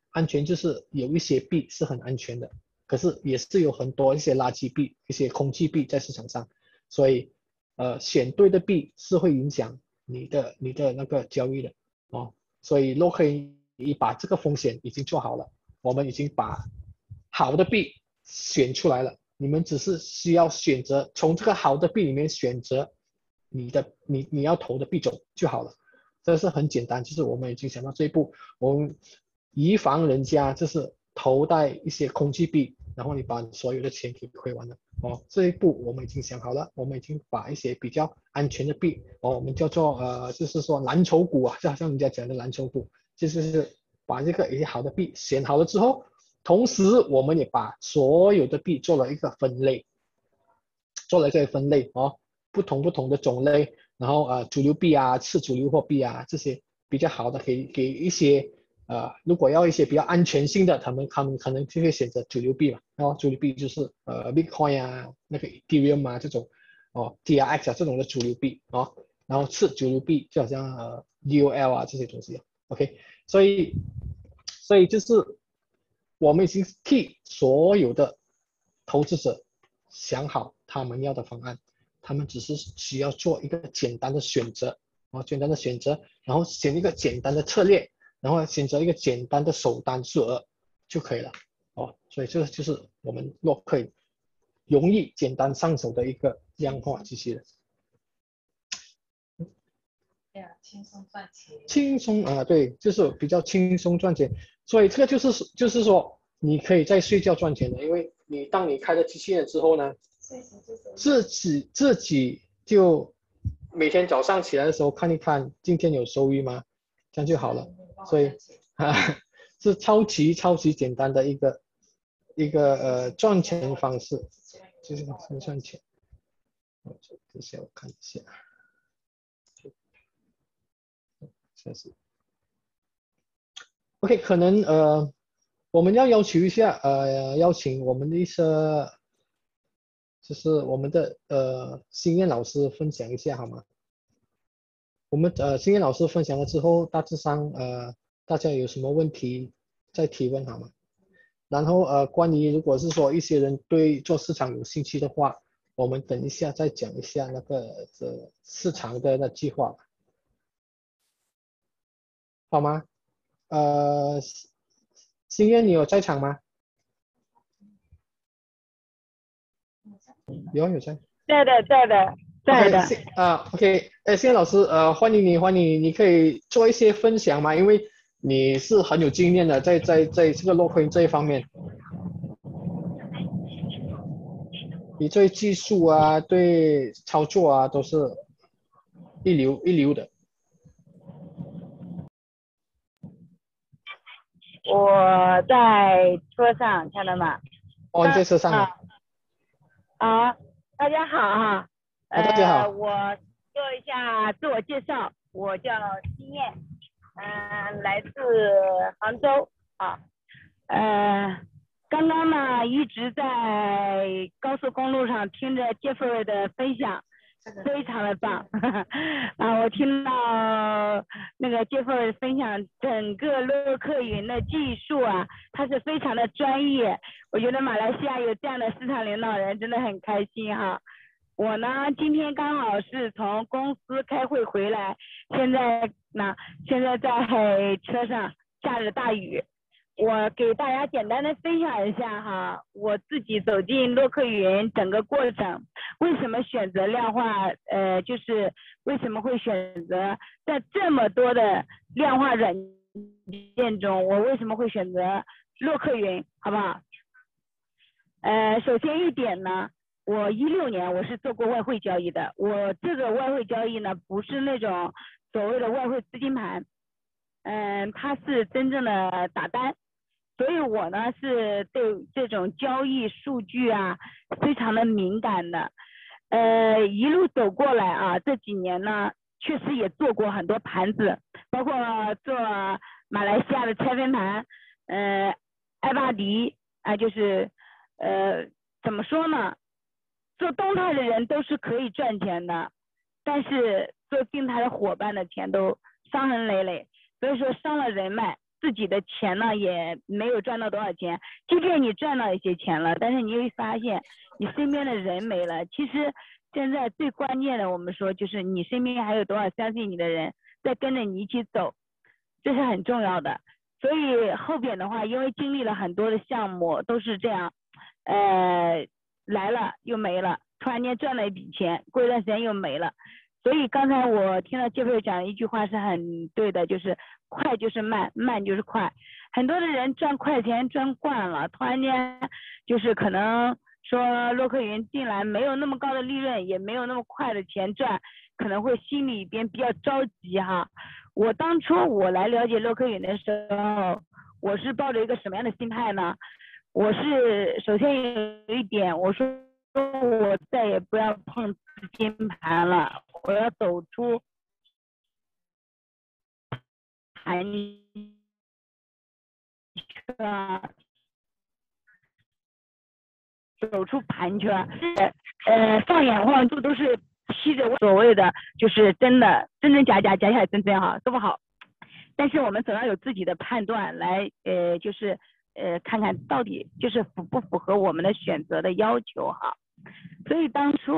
Speaker 1: 安全就是有一些币是很安全的，可是也是有很多一些垃圾币、一些空气币在市场上，所以呃选对的币是会影响你的你的那个交易的哦。所以洛克你把这个风险已经做好了，我们已经把好的币选出来了，你们只是需要选择从这个好的币里面选择你的你你要投的币种就好了。这是很简单，就是我们已经想到这一步，我们以防人家就是投带一些空气币，然后你把所有的钱给亏完了哦。这一步我们已经想好了，我们已经把一些比较安全的币哦，我们叫做呃，就是说蓝筹股啊，就好像人家讲的蓝筹股，就是把这个一些好的币选好了之后，同时我们也把所有的币做了一个分类，做了一个分类哦，不同不同的种类。然后呃主流币啊、次主流货币啊这些比较好的，给给一些呃如果要一些比较安全性的，他们他们可能就会选择主流币嘛。然后主流币就是呃 Bitcoin 啊、那个 Ethereum 啊这种哦 T R X 啊这种的主流币哦。然后次主流币就好像呃 U L 啊这些东西 ，OK。所以所以就是我们已经替所有的投资者想好他们要的方案。他们只是需要做一个简单的选择，哦，简单的选择，然后选一个简单的策略，然后选择一个简单的首单数额就可以了，哦，所以这个就是我们洛克容易简单上手的一个量化机器人。
Speaker 3: 对啊，轻松赚钱。
Speaker 1: 轻松啊，对，就是比较轻松赚钱，所以这个就是就是说你可以在睡觉赚钱的，因为你当你开了机器人之后呢。自己自己就每天早上起来的时候看一看今天有收益吗？这样就好了。所以啊，是超级超级简单的一个一个呃赚钱方式，就是很赚钱。等一下我看一下，这是 OK， 可能呃我们要要求一下呃邀请我们的一些。就是我们的呃新燕老师分享一下好吗？我们呃新燕老师分享了之后，大致上呃大家有什么问题再提问好吗？然后呃关于如果是说一些人对做市场有兴趣的话，我们等一下再讲一下那个这市场的那计划，好吗？呃新燕你有在场吗？有有在。
Speaker 4: 在的，在的，在的。
Speaker 1: Okay, 啊 ，OK， 哎，谢老师，呃，欢迎你，欢迎你，你可以做一些分享吗？因为你是很有经验的，在在在这个洛克这一方面，你对技术啊，对操作啊，都是一流一流的。
Speaker 4: 我在车上，看到吗？
Speaker 1: 哦，你在车上
Speaker 4: 啊。啊，大家好哈。
Speaker 1: 呃、啊，大家好。
Speaker 4: 我做一下自我介绍，我叫金燕，嗯、呃，来自杭州啊。呃，刚刚呢一直在高速公路上听着杰弗瑞的分享。非常的棒啊！我听到那个杰弗瑞分享整个洛克云的技术啊，他是非常的专业。我觉得马来西亚有这样的市场领导人真的很开心哈。我呢今天刚好是从公司开会回来，现在呢现在在车上下着大雨。我给大家简单的分享一下哈，我自己走进洛克云整个过程，为什么选择量化，呃，就是为什么会选择在这么多的量化软件中，我为什么会选择洛克云，好不好？呃，首先一点呢，我一六年我是做过外汇交易的，我这个外汇交易呢不是那种所谓的外汇资金盘，嗯、呃，它是真正的打单。所以我呢是对这种交易数据啊非常的敏感的，呃一路走过来啊，这几年呢确实也做过很多盘子，包括做马来西亚的拆分盘，呃埃巴迪啊、呃、就是呃怎么说呢，做动态的人都是可以赚钱的，但是做静态的伙伴的钱都伤痕累累，所以说伤了人脉。 自己的钱呢也没有赚到多少钱，即便你赚到一些钱了，但是你会发现你身边的人没了。其实现在最关键的，我们说就是你身边还有多少相信你的人在跟着你一起走，这是很重要的。所以后边的话，因为经历了很多的项目都是这样，呃，来了又没了，突然间赚了一笔钱，过一段时间又没了。所以刚才我听到杰菲讲一句话是很对的，就是快就是慢，慢就是快。很多的人赚快钱赚惯了，突然间就是可能说洛克云进来没有那么高的利润，也没有那么快的钱赚，可能会心里边比较着急哈。我当初我来了解洛克云的时候，我是抱着一个什么样的心态呢？我是首先有一点，我说我再也不要碰资金盘了，我要走出盘圈，走出盘圈，呃，放眼望去都是披着所谓的就是真的真真假假，假假真真哈，都不好。但是我们总要有自己的判断来，呃，就是呃，看看到底就是符不符合我们的选择的要求哈。所以当初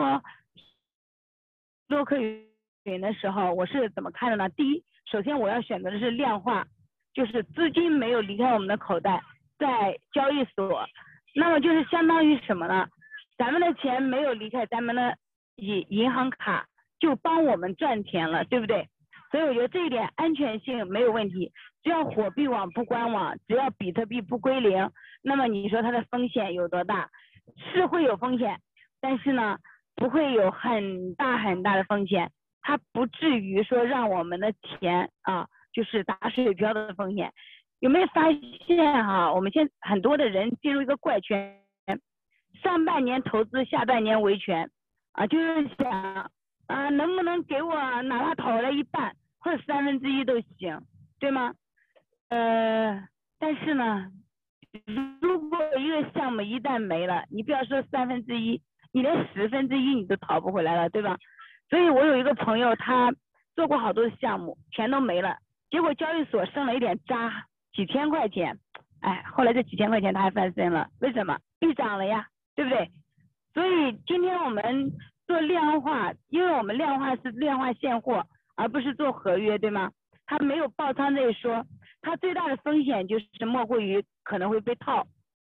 Speaker 4: 洛克云的时候，我是怎么看的呢？第一，首先我要选择的是量化，就是资金没有离开我们的口袋，在交易所，那么就是相当于什么呢？咱们的钱没有离开咱们的银银行卡，就帮我们赚钱了，对不对？所以我觉得这一点安全性没有问题，只要火币网不关网，只要比特币不归零，那么你说它的风险有多大？是会有风险，但是呢，不会有很大很大的风险，它不至于说让我们的钱啊，就是打水漂的风险。有没有发现哈？我们现在很多的人进入一个怪圈，上半年投资，下半年维权啊，就是想啊，能不能给我哪怕投了一半或者三分之一都行，对吗？呃，但是呢，如果一个项目一旦没了，你不要说三分之一，你连十分之一你都讨不回来了，对吧？所以我有一个朋友，他做过好多的项目，全都没了，结果交易所剩了一点渣，几千块钱，哎，后来这几千块钱他还翻身了，为什么？币涨了呀，对不对？所以今天我们做量化，因为我们量化是量化现货，而不是做合约，对吗？它没有爆仓这一说，它最大的风险就是莫过于可能会被套。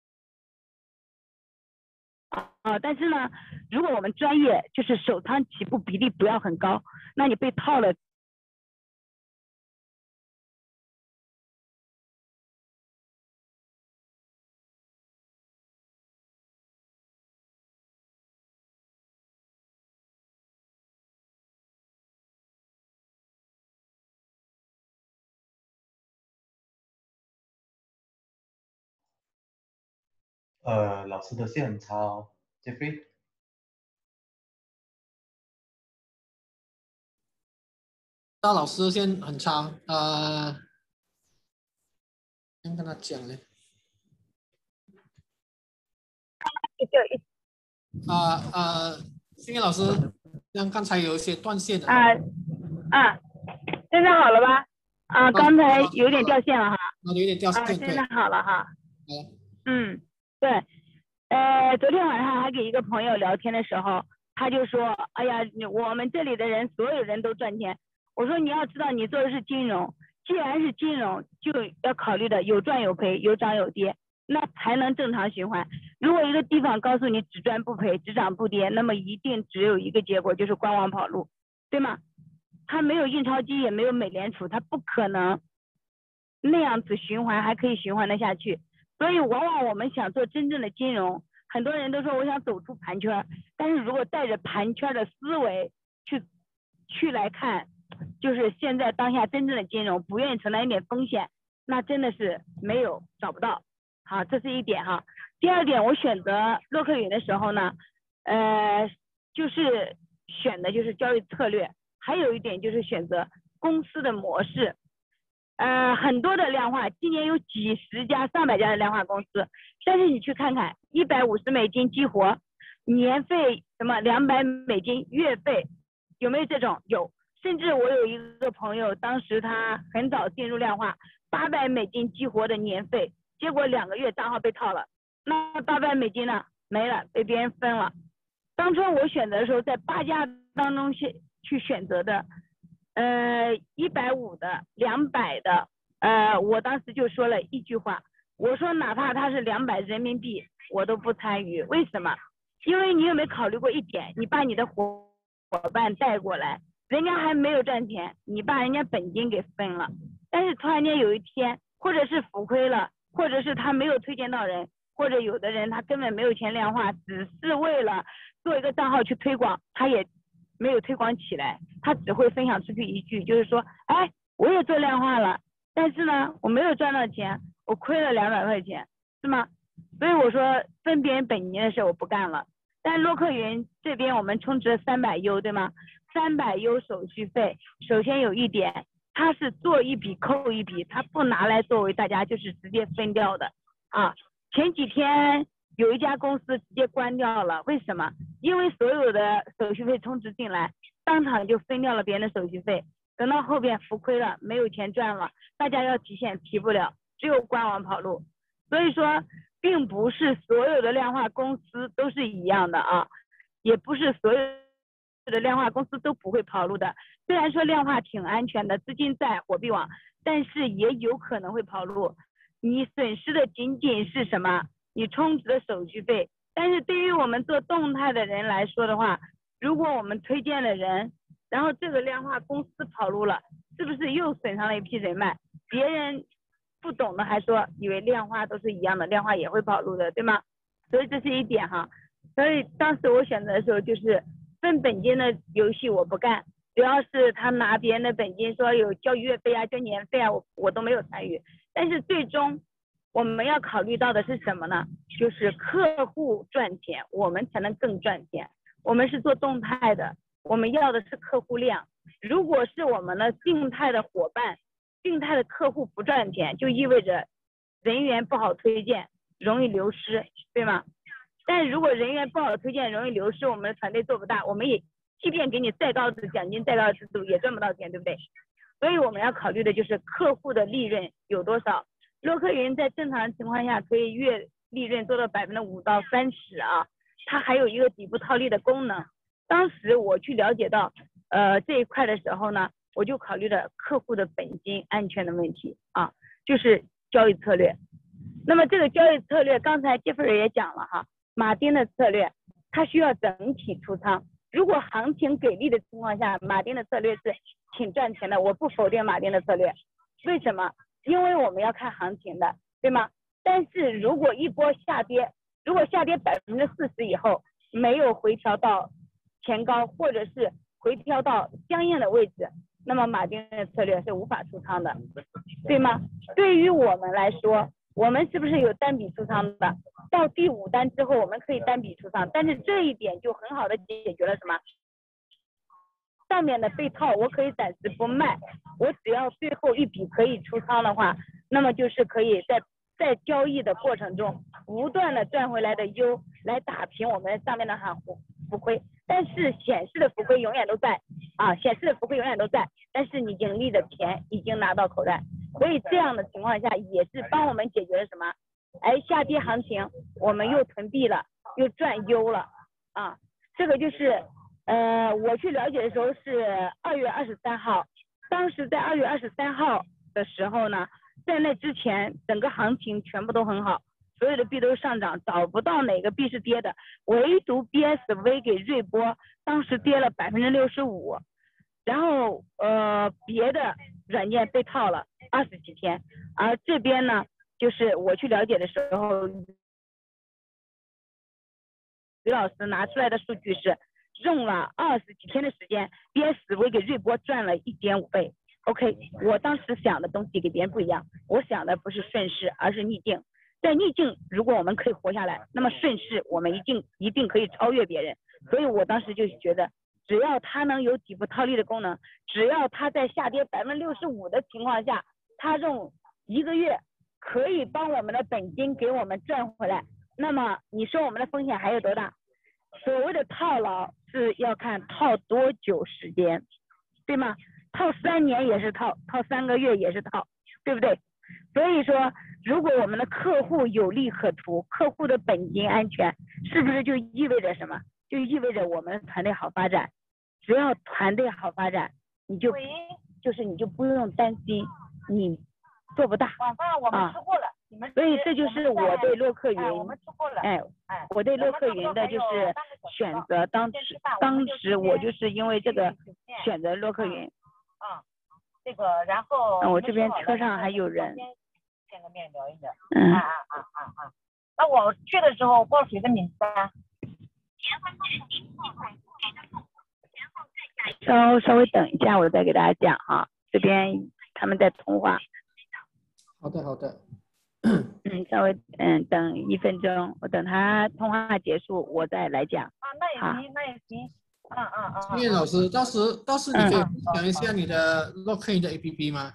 Speaker 4: 啊，但是呢，如果我们专业，就是手仓起步比例不要很高，那你被套了。
Speaker 2: 呃，老师的线很差哦 ，Jeffrey。
Speaker 1: 那老师线很差，呃，先跟他讲嘞。啊啊，星月老师，像刚才有一些断线的。
Speaker 4: 啊啊，现在好了吧？啊，刚才有点掉线了哈。
Speaker 1: 啊，有点掉线。
Speaker 4: 啊，现在好了哈。
Speaker 1: 嗯。
Speaker 4: 嗯，对，呃，昨天晚上还给一个朋友聊天的时候，他就说，哎呀，我们这里的人所有人都赚钱。我说你要知道，你做的是金融，既然是金融，就要考虑的有赚有赔，有涨有跌，那才能正常循环。如果一个地方告诉你只赚不赔，只涨不跌，那么一定只有一个结果，就是观望跑路，对吗？它没有印钞机，也没有美联储，它不可能那样子循环，还可以循环得下去。所以往往我们想做真正的金融，很多人都说我想走出盘圈，但是如果带着盘圈的思维去去来看，就是现在当下真正的金融，不愿意承担一点风险，那真的是没有找不到。好，这是一点哈。第二点，我选择洛克云的时候呢，呃，就是选的就是交易策略，还有一点就是选择公司的模式。呃，很多的量化，今年有几十家、上百家的量化公司，但是你去看看，一百五十美金激活，年费什么两百美金月费，有没有这种？有。甚至我有一个朋友，当时他很早进入量化， 八百美金激活的年费，结果两个月账号被套了，那八百美金呢没了，被别人分了。当初我选择的时候，在八家当中去去选择的，呃，一百五的、两百的，呃，我当时就说了一句话，我说哪怕它是两百人民币，我都不参与。为什么？因为你有没有考虑过一点？你把你的伙伙伴带过来，人家还没有赚钱，你把人家本金给分了，但是突然间有一天，或者是浮亏了，或者是他没有推荐到人，或者有的人他根本没有钱量化，只是为了做一个账号去推广，他也没有推广起来，他只会分享出去一句，就是说，哎，我也做量化了，但是呢，我没有赚到钱，我亏了两百块钱，是吗？所以我说分别人本金的事我不干了。但洛克云这边我们充值了三百 U 对吗？三百 U 手续费，首先有一点，它是做一笔扣一笔，它不拿来作为大家就是直接分掉的啊。前几天有一家公司直接关掉了，为什么？因为所有的手续费充值进来，当场就分掉了别人的手续费，等到后边浮亏了，没有钱赚了，大家要提现提不了，只有官网跑路。所以说并不是所有的量化公司都是一样的啊，也不是所有的量化公司都不会跑路的。虽然说量化挺安全的，资金在火币网，但是也有可能会跑路。你损失的仅仅是什么？你充值的手续费。但是对于我们做动态的人来说的话，如果我们推荐的人，然后这个量化公司跑路了，是不是又损伤了一批人脉？别人不懂的还说以为量化都是一样的，量化也会跑路的，对吗？所以这是一点哈。所以当时我选择的时候就是分本金的游戏我不干，只要是他拿别人的本金说有交月费啊交年费啊，我我都没有参与。但是最终我们要考虑到的是什么呢？就是客户赚钱，我们才能更赚钱。我们是做动态的，我们要的是客户量。如果是我们的静态的伙伴，静态的客户不赚钱，就意味着人员不好推荐，容易流失，对吗？但如果人员不好推荐，容易流失，我们的团队做不大，我们也即便给你再高的奖金，再高的制度，也赚不到钱，对不对？所以我们要考虑的就是客户的利润有多少。洛克云在正常情况下可以月利润做到百分之五到三十啊，它还有一个底部套利的功能。当时我去了解到呃这一块的时候呢，我就考虑了客户的本金安全的问题啊，就是交易策略。那么这个交易策略，刚才杰弗瑞也讲了哈，马丁的策略它需要整体出仓。如果行情给力的情况下，马丁的策略是挺赚钱的，我不否定马丁的策略。为什么？因为我们要看行情的，对吗？但是如果一波下跌，如果下跌百分之四十以后没有回调到前高，或者是回调到相应的位置，那么马丁的策略是无法出仓的，对吗？对于我们来说，我们是不是有单笔出仓的？到第五单之后我们可以单笔出仓，但是这一点就很好的解决了什么？上面的被套我可以暂时不卖，我只要最后一笔可以出仓的话，那么就是可以在在交易的过程中不断的赚回来的 U 来打平我们上面的含糊浮亏。但是显示的浮亏永远都在啊，显示的浮亏永远都在，但是你盈利的钱已经拿到口袋，所以这样的情况下也是帮我们解决了什么？哎，下跌行情我们又囤币了，又赚 U 了啊，这个就是呃我去了解的时候是二月二十三号，当时在二月二十三号的时候呢，在那之前整个行情全部都很好。所有的币都上涨，找不到哪个币是跌的，唯独 B S V 给瑞波当时跌了百分之六十五，然后呃别的软件被套了二十几天，而这边呢，就是我去了解的时候，李老师拿出来的数据是用了二十几天的时间 ，B S V 给瑞波赚了一点五倍。OK， 我当时想的东西跟别人不一样，我想的不是顺势，而是逆境。在逆境，如果我们可以活下来，那么顺势我们一定一定可以超越别人。所以我当时就觉得，只要它能有底部套利的功能，只要它在下跌百分之六十五的情况下，它用一个月可以帮我们的本金给我们赚回来，那么你说我们的风险还有多大？所谓的套牢是要看套多久时间，对吗？套三年也是套，套三个月也是套，对不对？ 所以说，如果我们的客户有利可图，客户的本金安全，是不是就意味着什么？就意味着我们团队好发展。只要团队好发展，你就就是你就不用担心你做不大。
Speaker 5: 晚饭我们吃过了，你们。
Speaker 4: 所以这就是我对洛克云，
Speaker 5: 哎，我们吃过了。
Speaker 4: 哎，
Speaker 5: 哎，
Speaker 4: 我对洛克云的就是选择，当时当时我就是因为这个选择洛克云。
Speaker 5: 啊，这个然后。
Speaker 4: 嗯，我这边车上还有人。
Speaker 5: 见个面聊一聊。
Speaker 4: 嗯。
Speaker 5: 啊啊啊啊啊！那我去的时候报谁的名字啊？
Speaker 4: 稍稍微等一下，我再给大家讲啊，这边他们在通话。
Speaker 1: 好的，好的。
Speaker 4: 嗯，稍微嗯等一分钟，我等他通话结束，我再来讲。
Speaker 5: 啊，那也行，那也行。嗯嗯嗯。
Speaker 1: 叶老师，到时到时你可以讲一下你的洛克云的 A P P 吗？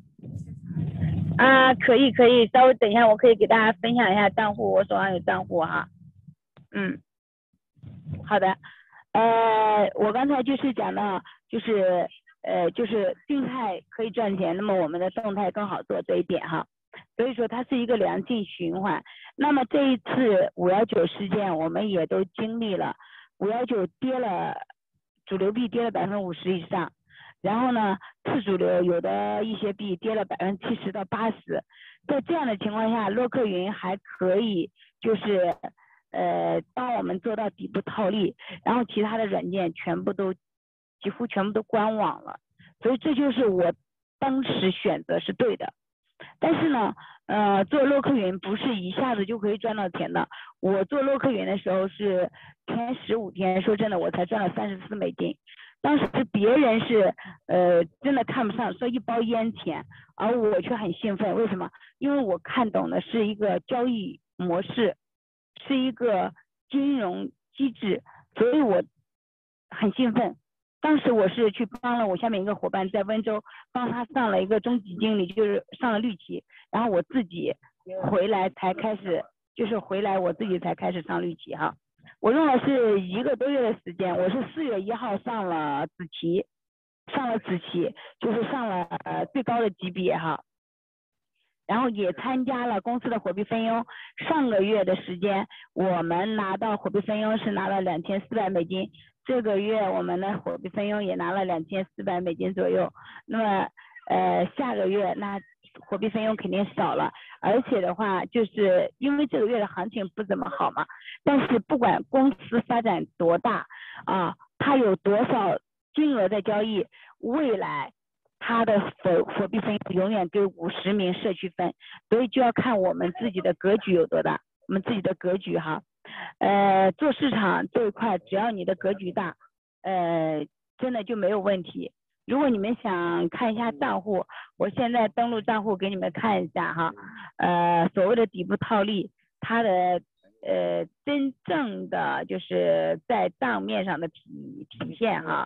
Speaker 4: 啊，可以可以，稍微等一下，我可以给大家分享一下账户，我手上有账户哈。嗯，好的。呃，我刚才就是讲到，就是呃，就是静态可以赚钱，那么我们的动态更好做这一点哈。所以说它是一个良性循环。那么这一次五幺九事件，我们也都经历了，五幺九跌了，主流币跌了百分之五十以上，然后呢，次主流有的一些币跌了百分之七十到八十，在这样的情况下，洛克云还可以就是。呃，帮我们做到底部套利，然后其他的软件全部都几乎全部都关网了，所以这就是我当时选择是对的。但是呢，呃，做洛克云不是一下子就可以赚到钱的。我做洛克云的时候是前十五天，说真的，我才赚了三十四美金。当时别人是呃真的看不上，说一包烟钱，而我却很兴奋。为什么？因为我看懂的是一个交易模式。是一个金融机制，所以我很兴奋。当时我是去帮了我下面一个伙伴在温州帮他上了一个中级经理，就是上了绿旗，然后我自己回来才开始，就是回来我自己才开始上绿旗哈。我用了是一个多月的时间，我是四月一号上了紫旗，上了紫旗就是上了呃最高的级别哈。然后也参加了公司的货币分佣，上个月的时间我们拿到货币分佣是拿了两千四百美金，这个月我们的货币分佣也拿了两千四百美金左右。那么呃下个月那货币分佣肯定少了，而且的话就是因为这个月的行情不怎么好嘛，但是不管公司发展多大啊，它有多少金额在交易，未来它的货货币分永远给五十名社区分，所以就要看我们自己的格局有多大，我们自己的格局哈。呃，做市场这一块，只要你的格局大，呃，真的就没有问题。如果你们想看一下账户，我现在登录账户给你们看一下哈。呃，所谓的底部套利，它的呃真正的就是在账面上的体体现哈。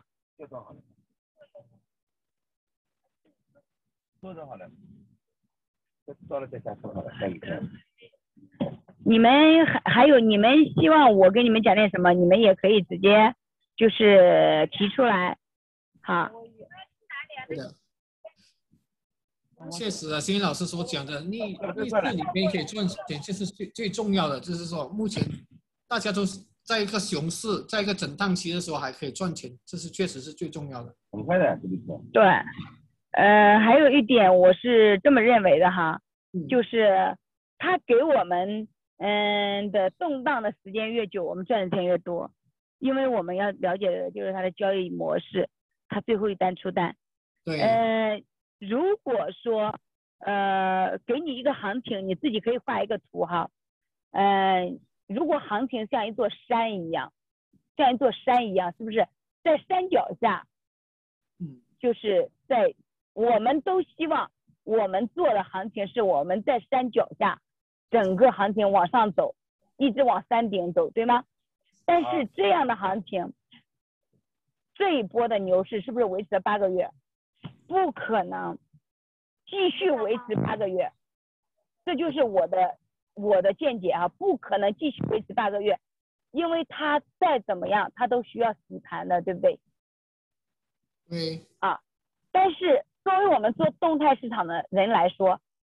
Speaker 6: 说就好了，到了再下说好了，可以。
Speaker 4: 你们还还有你们希望我给你们讲点什么，你们也可以直接就是提出来，好。
Speaker 1: 对的，确实啊，欣欣老师所讲的逆逆势里面可以赚钱，这是最最重要的。就是说，目前大家都是在一个熊市，在一个震荡期的时候还可以赚钱，这是确实是最重要的。
Speaker 6: 很快的，对不对？
Speaker 4: 对。呃，还有一点我是这么认为的哈，就是它给我们嗯的动荡的时间越久，我们赚的钱越多，因为我们要了解的就是它的交易模式，它最后一单出单。
Speaker 1: 对。
Speaker 4: 呃，如果说呃给你一个行情，你自己可以画一个图哈，呃，如果行情像一座山一样，像一座山一样，是不是在山脚下？
Speaker 1: 嗯，
Speaker 4: 就是在。我们都希望我们做的行情是我们在山脚下，整个行情往上走，一直往山顶走，对吗？但是这样的行情，这一波的牛市是不是维持了八个月？不可能继续维持八个月，这就是我的我的见解啊，不可能继续维持八个月，因为它再怎么样，它都需要洗盘的，对不对？
Speaker 1: 对。
Speaker 4: 啊，但是作为我们做动态市场的人来说，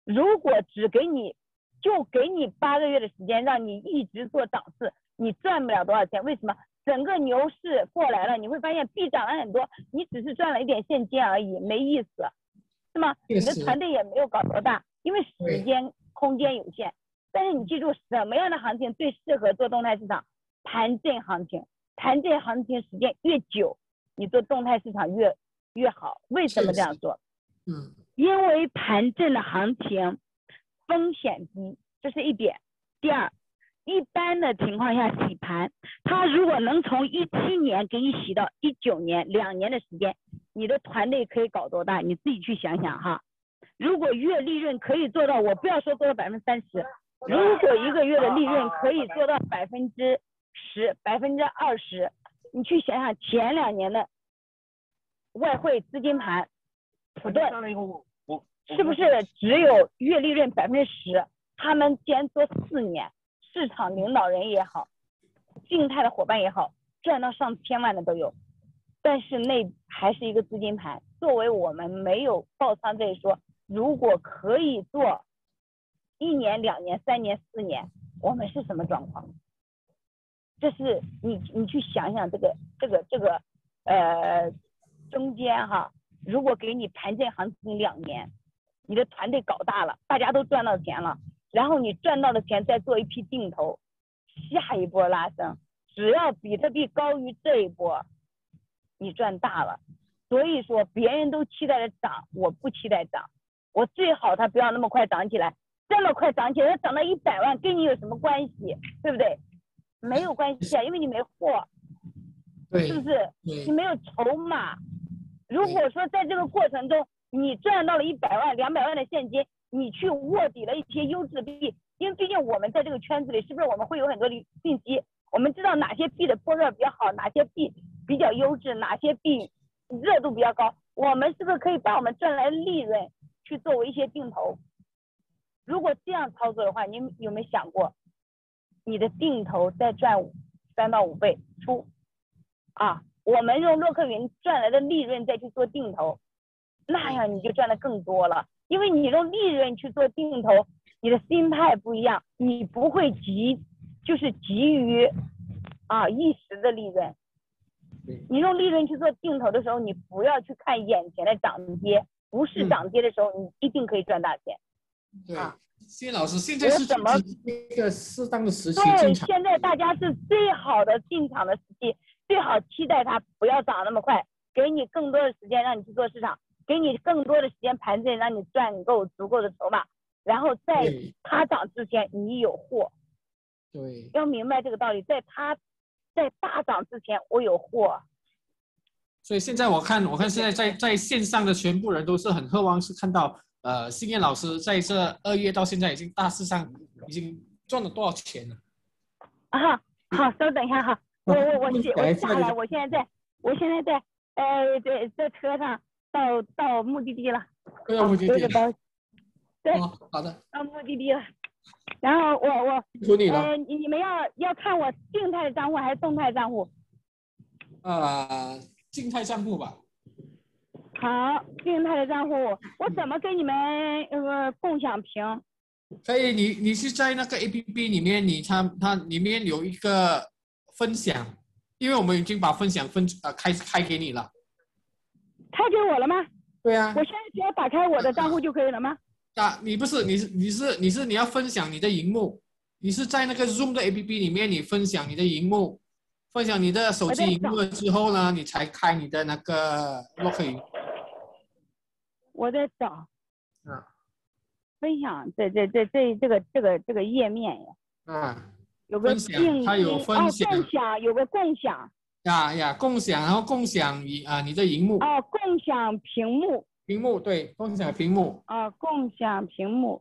Speaker 4: 如果只给你就给你八个月的时间，让你一直做涨势，你赚不了多少钱。为什么？整个牛市过来了，你会发现币涨了很多，你只是赚了一点现金而已，没意思，是吗？你的团队也没有搞多大，因为时间空间有限。但是你记住，什么样的行情最适合做动态市场？盘整行情，盘整行情时间越久，你做动态市场越越好。为什么这样说？
Speaker 1: 嗯，
Speaker 4: 因为盘整的行情风险低，这是一点。第二，一般的情况下洗盘，它如果能从一七年给你洗到一九年，两年的时间，你的团队可以搞多大？你自己去想想哈。如果月利润可以做到，我不要说做到百分之三十，如果一个月的利润可以做到百分之十、百分之二十，你去想想前两年的外汇资金盘，普顿是不是只有月利润百分之十？他们既然做四年，市场领导人也好，静态的伙伴也好，赚到上千万的都有。但是那还是一个资金盘。作为我们没有爆仓这一说，如果可以做一年、两年、三年、四年，我们是什么状况？这是你你去想想这个这个这个呃中间哈，如果给你盘整行情两年，你的团队搞大了，大家都赚到钱了，然后你赚到的钱再做一批定投，下一波拉升，只要比特币高于这一波，你赚大了。所以说别人都期待着涨，我不期待涨，我最好它不要那么快涨起来，这么快涨起来，它涨到一百万跟你有什么关系？对不对？没有关系啊，因为你没货，是不是？你没有筹码。如果说在这个过程中你赚到了一百万、两百万的现金，你去卧底了一些优质币，因为毕竟我们在这个圈子里，是不是我们会有很多的信息？我们知道哪些币的波热比较好，哪些币比较优质，哪些币热度比较高，我们是不是可以把我们赚来的利润去作为一些定投？如果这样操作的话，你有没有想过，你的定投再赚三到五倍出啊？我们用洛克云赚来的利润再去做定投，那样你就赚的更多了。因为你用利润去做定投，你的心态不一样，你不会急，就是急于啊一时的利润。你用利润去做定投的时候，你不要去看眼前的涨跌，不是涨跌的时候，你一定可以赚大钱。
Speaker 1: 对，
Speaker 4: 啊，
Speaker 1: 谢老师，现在是
Speaker 4: 怎么
Speaker 1: 一个适当的时期
Speaker 4: 对，
Speaker 1: 进场。
Speaker 4: 现在大家是最好的进场的时期，最好期待它不要涨那么快，给你更多的时间让你去做市场，给你更多的时间盘整，让你赚够足够的筹码，然后在它涨之前你有货。
Speaker 1: 对，
Speaker 4: 要明白这个道理，在它在大涨之前我有货。
Speaker 1: 所以现在我看，我看现在在在线上的全部人都是很渴望是看到，呃，信燕老师在这二月到现在已经大致上已经赚了多少钱了？
Speaker 4: 啊，好，稍等一下哈，我我我写我下来，我现在在，我现在在，呃，在在车上到到目的地了，
Speaker 1: 到目的地了。
Speaker 4: 对、
Speaker 1: 哦，好的，
Speaker 4: 到目的地了。然后我我，
Speaker 1: 祝你了。
Speaker 4: 呃，你你们要要看我静态的账户还是动态账户？
Speaker 1: 呃，静态账户吧。
Speaker 4: 好，静态的账户，我怎么跟你们呃共享屏？
Speaker 1: 可以，你你是在那个 A P P 里面，你它它里面有一个分享，因为我们已经把分享分呃开开给你了。
Speaker 4: 开给我了吗？
Speaker 1: 对啊。
Speaker 4: 我现在只要打开我的账户就可以了吗？
Speaker 1: 啊，你不是，你是你是你是你要分享你的荧幕，你是在那个 Zoom 的 A P P 里面，你分享你的荧幕，分享你的手机荧幕了之后呢，你才开你的那个洛克云。
Speaker 4: 我在找。
Speaker 1: 啊。
Speaker 4: 分享这这这这这个这个这个页面呀。
Speaker 1: 啊。
Speaker 4: 有个
Speaker 1: 静音，它有分享。
Speaker 4: 哦，共享有个共享。
Speaker 1: 呀呀，共享，然后共享你啊你的荧幕。
Speaker 4: 哦，共享屏幕。
Speaker 1: 屏幕对，共享屏幕。
Speaker 4: 啊，共享屏幕。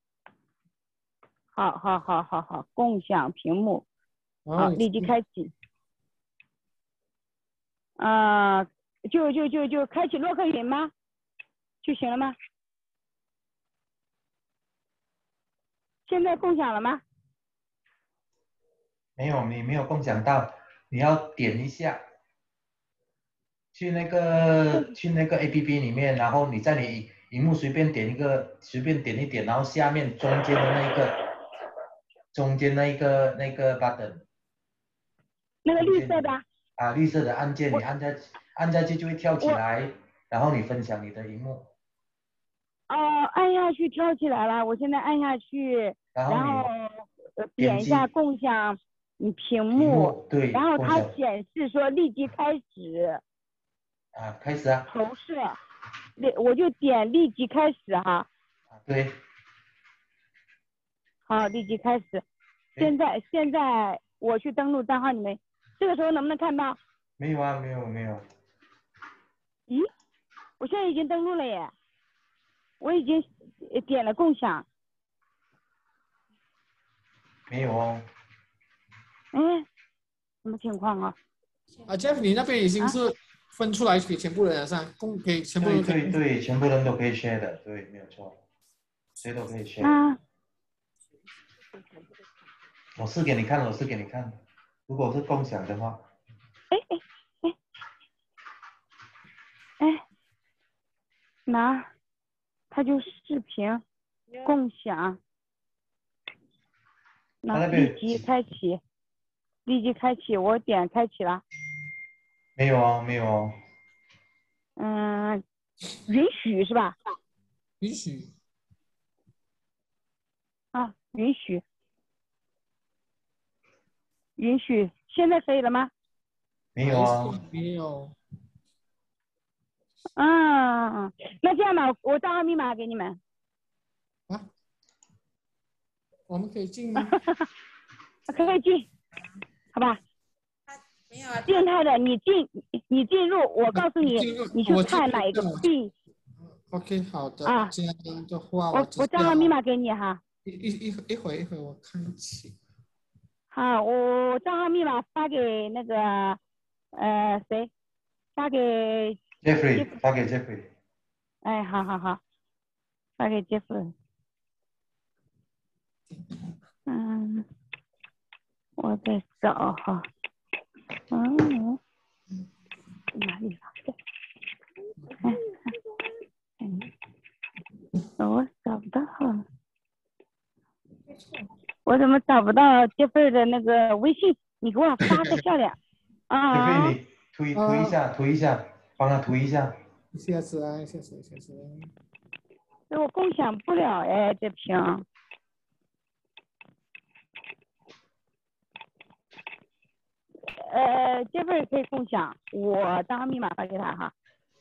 Speaker 4: 好好好好好，共享屏幕。好，立即开启。啊、呃，就就就就开启洛克云吗？就行了吗？现在共享了吗？
Speaker 2: 没有，你没有共享到，你要点一下。去那个去那个 A P P 里面，然后你在你荧幕随便点一个，随便点一点，然后下面中间的那一个，中间那一个那个 button，
Speaker 4: 那个绿色的。
Speaker 2: 啊，绿色的按键，
Speaker 4: 我
Speaker 2: 你按下按下去就会跳起
Speaker 4: 我
Speaker 2: 来，然后你分享你的荧幕，
Speaker 4: 哦，按下去跳起来了，我现在按下去，
Speaker 2: 然后
Speaker 4: 然后
Speaker 2: 你
Speaker 4: 呃点一下
Speaker 2: 点击
Speaker 4: 共享嗯屏
Speaker 2: 屏
Speaker 4: 幕，
Speaker 2: 幕，对，
Speaker 4: 然后它
Speaker 2: 共享
Speaker 4: 显示说立即开始
Speaker 2: 啊，开始啊，
Speaker 4: 投射，立我就点立即开始哈，
Speaker 2: 啊对，
Speaker 4: 好，立即开始。现在现在我去登录账号里面，这个时候能不能看到？
Speaker 2: 没有啊，没有没有，
Speaker 4: 咦，我现在已经登录了耶，我已经呃点了共享。
Speaker 2: 没有哦，
Speaker 4: 哎，什么情况啊？
Speaker 1: 啊，Jeff，你那边已经
Speaker 4: 啊
Speaker 1: 是分出来给全部人了，是吧？共给全部
Speaker 2: 对
Speaker 1: 人可以
Speaker 2: 对对，全部人都可以 share 的，对，没有错，谁都可以 share。
Speaker 4: 啊，
Speaker 2: 我试给你看，我试给你看，如果是共享的话，
Speaker 4: 哎哎哎哎，拿，它就视频共享，那
Speaker 2: 他那边
Speaker 4: 立即开启，立即开启，我点开启了，
Speaker 2: 没有哦，没有哦，
Speaker 4: 嗯，允许是吧？
Speaker 1: 允许。
Speaker 4: 啊，允许，允许，现在可以了吗？
Speaker 2: 没有哦，
Speaker 1: 没有。
Speaker 4: 嗯，那这样吧，我账号密码给你们。
Speaker 1: 啊？我们可以进吗？
Speaker 4: 可以进，好吧？
Speaker 3: 没有啊，
Speaker 4: 静态的，你进，你进入，我告诉你，你去
Speaker 1: 我
Speaker 4: 看哪一个币
Speaker 1: OK， 好的。
Speaker 4: 啊？
Speaker 1: 这样的话，
Speaker 4: 我
Speaker 1: 只
Speaker 4: 我账号密码给你哈。
Speaker 1: 一一一一会一会我看起。
Speaker 4: 好，我账号密码发给那个呃谁？发给
Speaker 2: Jeffrey 发给 Jeffrey，
Speaker 4: 哎，好好好，发给杰夫。嗯，我在找哈。嗯，哪里发的？看看，哎，我找不到。我怎么找不到杰夫的那个微信？你给我发个笑脸。啊。
Speaker 2: Jeffrey 你推推一下，推一下，帮他推一下。
Speaker 1: 一下子啊，一下子，一下子。
Speaker 4: 这我共享不了哎，这屏。呃，这份可以共享，我账号密码发给他哈。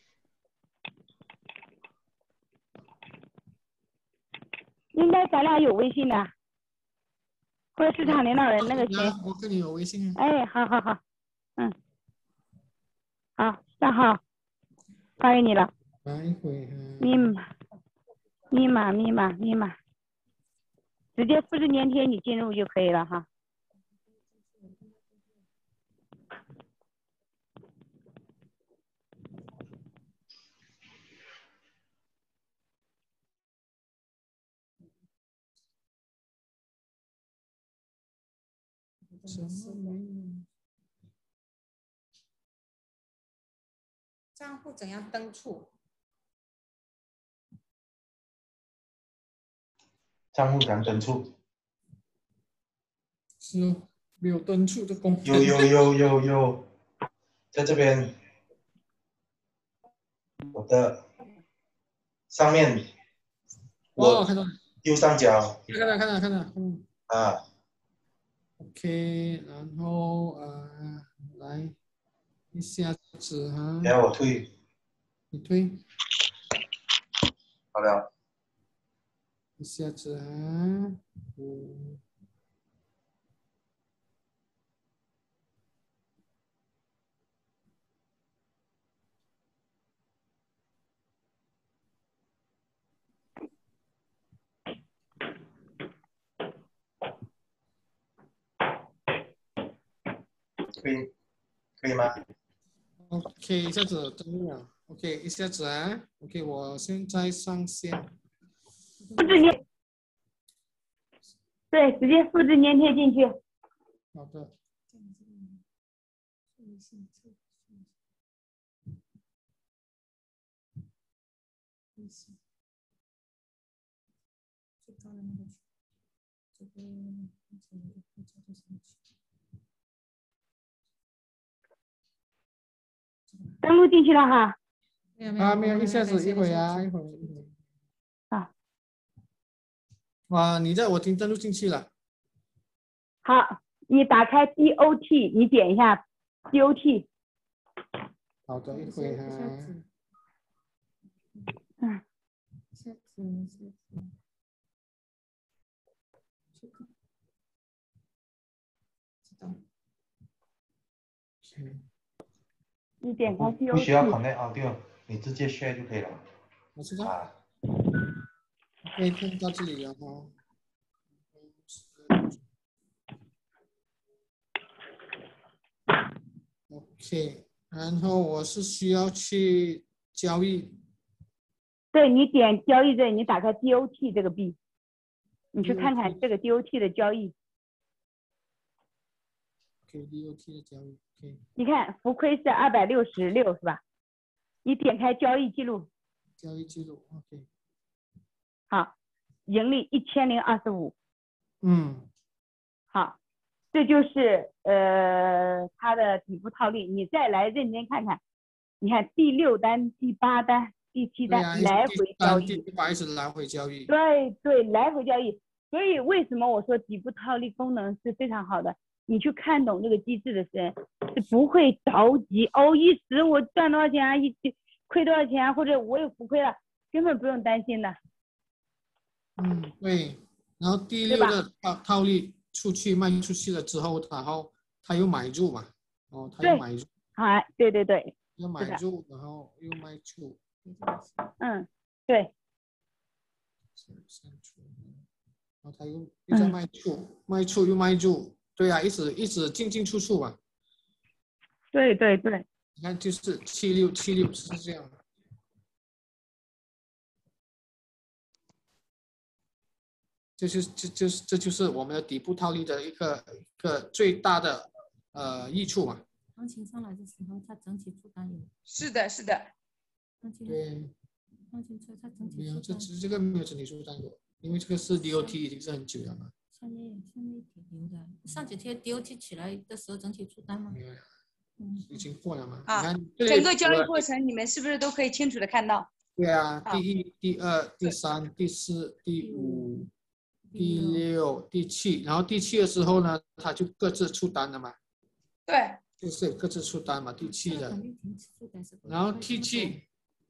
Speaker 4: 应该咱俩有微信的，或者市场领导人那个群。
Speaker 1: 我跟你有微信。
Speaker 4: 哎，好好好，嗯，好，账号发给你了。
Speaker 1: 来回。
Speaker 4: 密码，密码，密码，密码，直接复制粘贴你进入就可以了哈。
Speaker 3: 账户怎样登出？
Speaker 2: 账户怎样登出？
Speaker 1: 是哦，没有登出的功能。
Speaker 2: 有有有有有，在这边，我的上面，
Speaker 1: 哦，看到了，
Speaker 2: 右上角，
Speaker 1: 看到看到看到，嗯。
Speaker 2: 啊。
Speaker 1: OK，然后呃，来一下子哈。
Speaker 2: 然后我推。
Speaker 1: 你推。
Speaker 2: 好了。
Speaker 1: 一下子啊，嗯。
Speaker 2: 可以，可以吗
Speaker 1: ？OK，一下子登录了。OK， 一下子啊。OK， 我现在上线。
Speaker 4: 复制粘，对，直接复制粘贴进去。
Speaker 1: 好的。
Speaker 3: 最高的那个区，这个这个这个叫做什么区？
Speaker 4: 登录进去了哈。
Speaker 3: 没有没有
Speaker 1: 啊，没有，
Speaker 3: 我
Speaker 1: 一下子，一会儿
Speaker 3: 儿
Speaker 1: 啊，一会儿，一会儿。
Speaker 4: 啊。
Speaker 1: 哇，你在我听登录进去了。
Speaker 4: 好，你打开 D O T， 你点一下 D O T。
Speaker 1: 好的，一会儿哈。
Speaker 4: 嗯。
Speaker 3: 一下子，一下子。这个。知道。
Speaker 1: 嗯。
Speaker 4: 你点开 D O T。
Speaker 2: 不需要 connect audio， 你直接 share 就可以了。
Speaker 1: 我知道。
Speaker 2: 啊。
Speaker 1: 可以看到这里了哈。OK， 然后我是需要去交易。
Speaker 4: 对，你点交易这里，你打开 D O T 这个币，你去看看这个 D O T 的交易。
Speaker 1: OK，D O T 的交易。OK。
Speaker 4: 你看浮亏是二百六十六是吧？你点开交易记录。
Speaker 1: 交易记录 ，OK。
Speaker 4: 好，盈利一千零二十五。
Speaker 1: 嗯。
Speaker 4: 好，这就是呃它的底部套利。你再来认真看看，你看第六单、第八单、第七单、
Speaker 1: 啊、
Speaker 4: 来回交易，
Speaker 1: 第八一直来回交易。
Speaker 4: 对对，来回交易。所以为什么我说底部套利功能是非常好的？你去看懂这个机制的人是不会着急哦，一时我赚多少钱啊，一亏多少钱啊，或者我有浮亏了，根本不用担心的。
Speaker 1: 嗯，对。然后第六的套套利出去卖出去了之后，然后他又买入嘛，哦，他又买入。
Speaker 4: 啊，对对对。
Speaker 1: 又买入，然后又卖出。
Speaker 4: 嗯，对。
Speaker 1: 然后他又又在卖出，嗯、卖出又卖入，对啊，一直一直进进出出嘛。
Speaker 4: 对对对。
Speaker 1: 你看，就是七六七六是这样的。这就是这就是这就是我们的底部套利的一个一个最大的呃益处嘛。
Speaker 3: 行情上来的时候，它整体出单有。
Speaker 7: 是的，是的。
Speaker 1: 对。
Speaker 3: 行情出它整体
Speaker 1: 没有，这这这个没有整体出单有，因为这个是 D O T 已经是很久了嘛。
Speaker 3: 下面下面一点有的，上几天 D O T 起来的时候整体出单吗？
Speaker 1: 没有，嗯，已经过了嘛。
Speaker 7: 啊，
Speaker 1: 你看
Speaker 7: 整个交易过程你们是不是都可以清楚的看到？
Speaker 1: 对啊，第一、第二、第三、第四、第五、第六、第七，然后第七的时候呢，它就各自出单了嘛。
Speaker 7: 对。
Speaker 1: 就是各自出单嘛，第七的。然后 T 七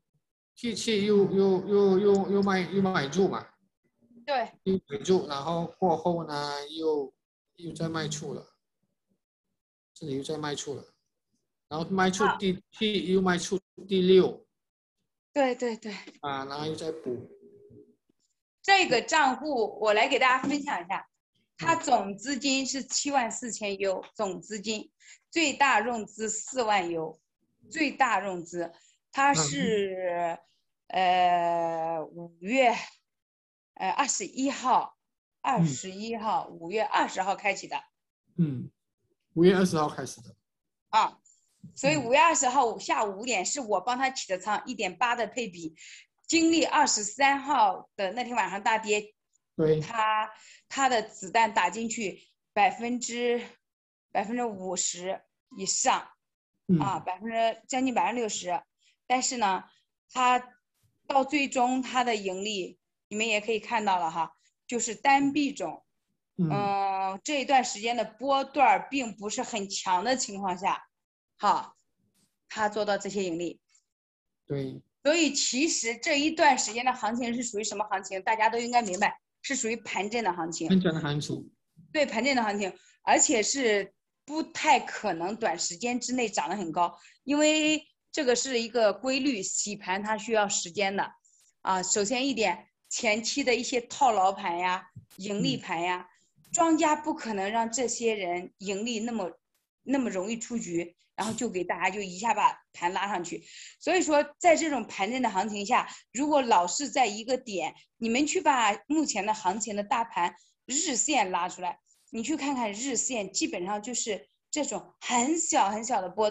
Speaker 1: ，T 七又又又又又卖又买入嘛。
Speaker 7: 对。
Speaker 1: 又买入，然后过后呢，又又在卖出了，这里又在卖出了，然后卖出第七又卖出第六。
Speaker 7: 对对对。
Speaker 1: 啊，然后又在补。
Speaker 7: 这个账户我来给大家分享一下，它总资金是七万四千 U， 总资金最大融资四万 U， 最大融资它是、嗯、呃五月呃二十一号，二十一号五、嗯、月二十号开启的。
Speaker 1: 嗯，五月二十号开始的。
Speaker 7: 啊，所以五月二十号下午五点是我帮他起的仓，一点八的配比，经历二十三号的那天晚上大跌。
Speaker 1: 对，
Speaker 7: 他他的子弹打进去百分之百分之五十以上，
Speaker 1: 嗯、
Speaker 7: 啊，百分之将近百分之六十，但是呢，他到最终他的盈利，你们也可以看到了哈，就是单币种，嗯、呃，这一段时间的波段并不是很强的情况下，好，他做到这些盈利，
Speaker 1: 对，
Speaker 7: 所以其实这一段时间的行情是属于什么行情？大家都应该明白。是属于盘整的行情，
Speaker 1: 盘整的行情，
Speaker 7: 对，盘整的行情，而且是不太可能短时间之内涨得很高，因为这个是一个规律，洗盘它需要时间的啊。首先一点，前期的一些套牢盘呀、盈利盘呀，庄家不可能让这些人盈利那么那么容易出局，然后就给大家就一下把盘拉上去。所以说在这种盘整的行情下，如果老是在一个点，你们去把目前的行情的大盘日线拉出来，你去看看日线，基本上就是这种很小很小的波动，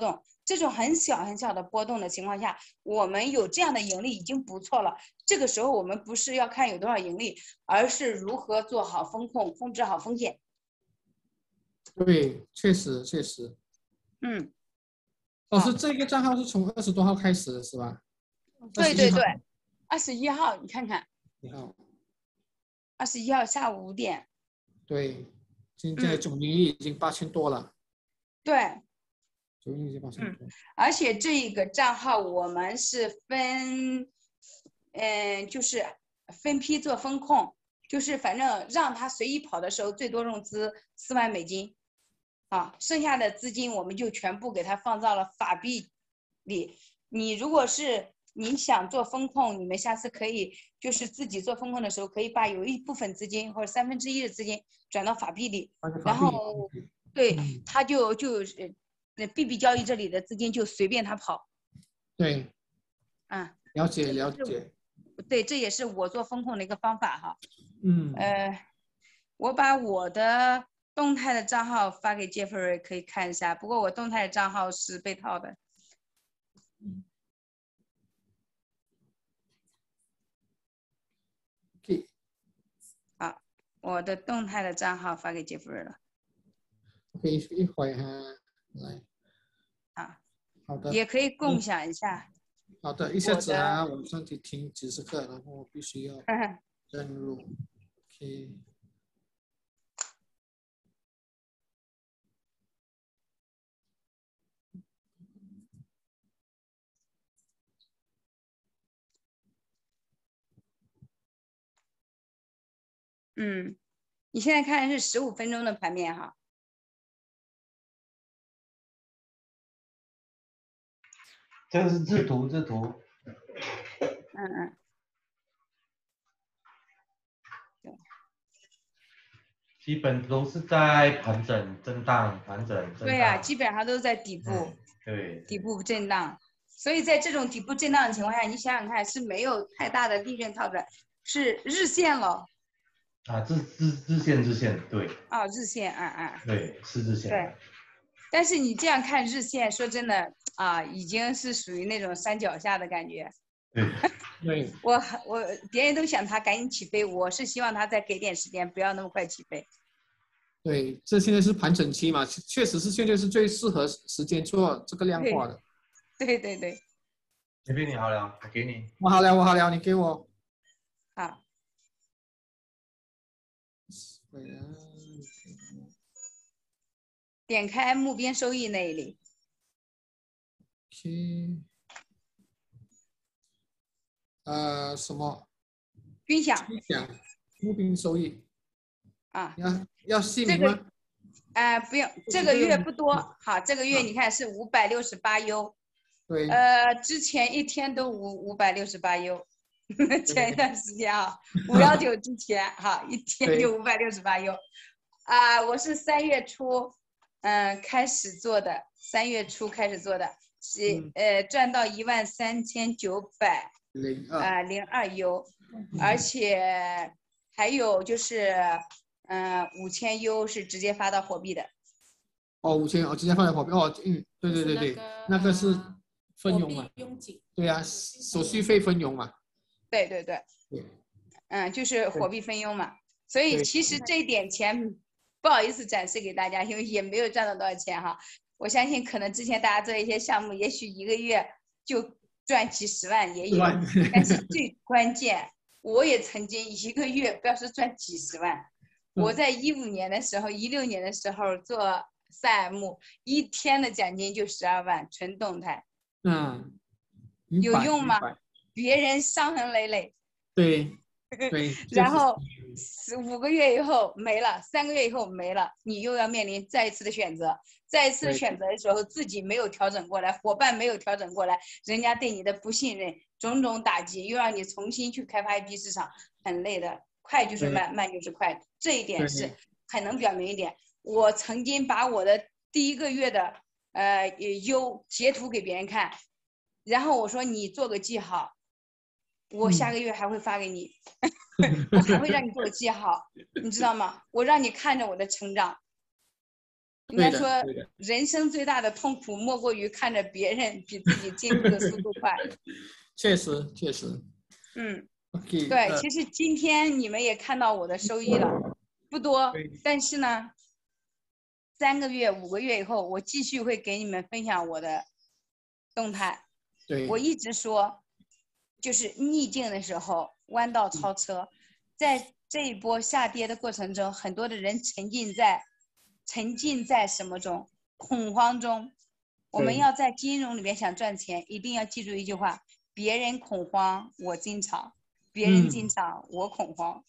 Speaker 7: 这种很小很小的波动的情况下，我们有这样的盈利已经不错了。这个时候我们不是要看有多少盈利，而是如何做好风控，控制好风险。
Speaker 8: 对，确实确实。
Speaker 7: 嗯，
Speaker 8: 老师，这个账号是从二十多号开始的是吧？
Speaker 7: 对对对，二十一号你看看，
Speaker 8: 你好，
Speaker 7: 二十一号下午五点。
Speaker 8: 对，现在总盈利已经八千多了。
Speaker 7: 对。
Speaker 8: 总盈利已经八千多。
Speaker 7: 而且这个账号我们是分，嗯，就是分批做风控，就是反正让他随意跑的时候，最多融资四万美金，啊，剩下的资金我们就全部给他放到了法币里。你如果是你想做风控，你们下次可以就是自己做风控的时候，可以把有一部分资金或者三分之一的资金转到法币里，然后对他就就那 B B 交易这里的资金就随便他跑。
Speaker 8: 对，
Speaker 7: 啊，
Speaker 8: 了解了解。
Speaker 7: 对，这也是我做风控的一个方法哈。
Speaker 8: 嗯。
Speaker 7: 呃，我把我的动态的账号发给 Jeffrey 可以看一下，不过我动态的账号是被套的。
Speaker 8: OK。
Speaker 7: 好，我的动态的账号发给 Jeffrey 了。
Speaker 8: OK， 一会儿哈，来。
Speaker 7: 啊。
Speaker 8: 好的。
Speaker 7: 也可以共享一下。
Speaker 8: 好的，一下子啊，我身体停几十克，然后我必须要登入。OK。
Speaker 7: 嗯，你现在看的是十五分钟的盘面哈。
Speaker 2: 这个是日图，日图。
Speaker 7: 嗯嗯。
Speaker 2: 基本都是在盘整、震荡、盘整、震荡。
Speaker 7: 对呀、啊，基本上都在底部。
Speaker 2: 嗯、对。
Speaker 7: 底部震荡，所以在这种底部震荡的情况下，你想想看，是没有太大的利润套着，是日线了。
Speaker 2: 啊，日日日线日线对。
Speaker 7: 哦，日线，嗯嗯。
Speaker 2: 对，是日线。
Speaker 7: 对。但是你这样看日线，说真的啊，已经是属于那种山脚下的感觉。
Speaker 2: 对。
Speaker 8: 对。
Speaker 7: 我我别人都想他赶紧起飞，我是希望他再给点时间，不要那么快起飞。
Speaker 8: 对，这现在是盘整期嘛，确实是现在是最适合时间做这个量化的。
Speaker 7: 对对对。
Speaker 2: 这边你好了，我给你。
Speaker 8: 我好了，我好了，你给我。
Speaker 7: 好。点开目标收益那里。
Speaker 8: OK。呃，什么？
Speaker 7: 均享。
Speaker 8: 均享，目标收益。
Speaker 7: 啊。
Speaker 8: 要要姓名吗？
Speaker 7: 哎、呃，不用，这个月不多。好，这个月你看是五百六十八 U。
Speaker 8: 对。
Speaker 7: 呃，之前一天都五五百六十八 U。前一段时间啊，五幺九之前哈，一天就五百六十八 U， 啊，我是三月初，嗯、呃，开始做的，三月初开始做的，是、嗯、呃赚到一万三千九百
Speaker 8: 零
Speaker 7: 啊零二 U， 而且还有就是，嗯、呃，五千 U 是直接发到货币的。
Speaker 8: 哦，五千哦，直接发到货币哦，嗯，对对对对，那个是分佣嘛，对呀、啊，手续费分佣嘛。
Speaker 7: 对对对，嗯，就是货币分佣嘛，所以其实这一点钱不好意思展示给大家，因为也没有赚到多少钱哈。我相信可能之前大家做一些项目，也许一个月就赚几十万也有，但是最关键，我也曾经一个月不要说赚几十万，我在一五年的时候、一六年的时候做 S A M， 一天的奖金就十二万，纯动态，
Speaker 8: 嗯，
Speaker 7: 有用吗？别人伤痕累累，
Speaker 8: 对对，
Speaker 7: 然后五个月以后没了，三个月以后没了，你又要面临再一次的选择，再一次的选择的时候，自己没有调整过来，伙伴没有调整过来，人家对你的不信任，种种打击，又让你重新去开发一批市场，很累的，快就是慢，慢就是快，这一点是很能表明一点。我曾经把我的第一个月的呃优截图给别人看，然后我说你做个记号。我下个月还会发给你，嗯、我还会让你做个记号，你知道吗？我让你看着我的成长， 应该说，人生最大的痛苦莫过于看着别人比自己进步的速度快。
Speaker 8: 确实，确实。
Speaker 7: 嗯
Speaker 8: ，OK。
Speaker 7: 对，呃、其实今天你们也看到我的收益了，不多，但是呢，三个月、五个月以后，我继续会给你们分享我的动态。
Speaker 8: 对，
Speaker 7: 我一直说，就是逆境的时候，弯道超车，嗯、在这一波下跌的过程中，很多的人沉浸在。沉浸在什么中？恐慌中。我们要在金融里面想赚钱，一定要记住一句话：别人恐慌，我进场；别人进场，嗯、我恐慌。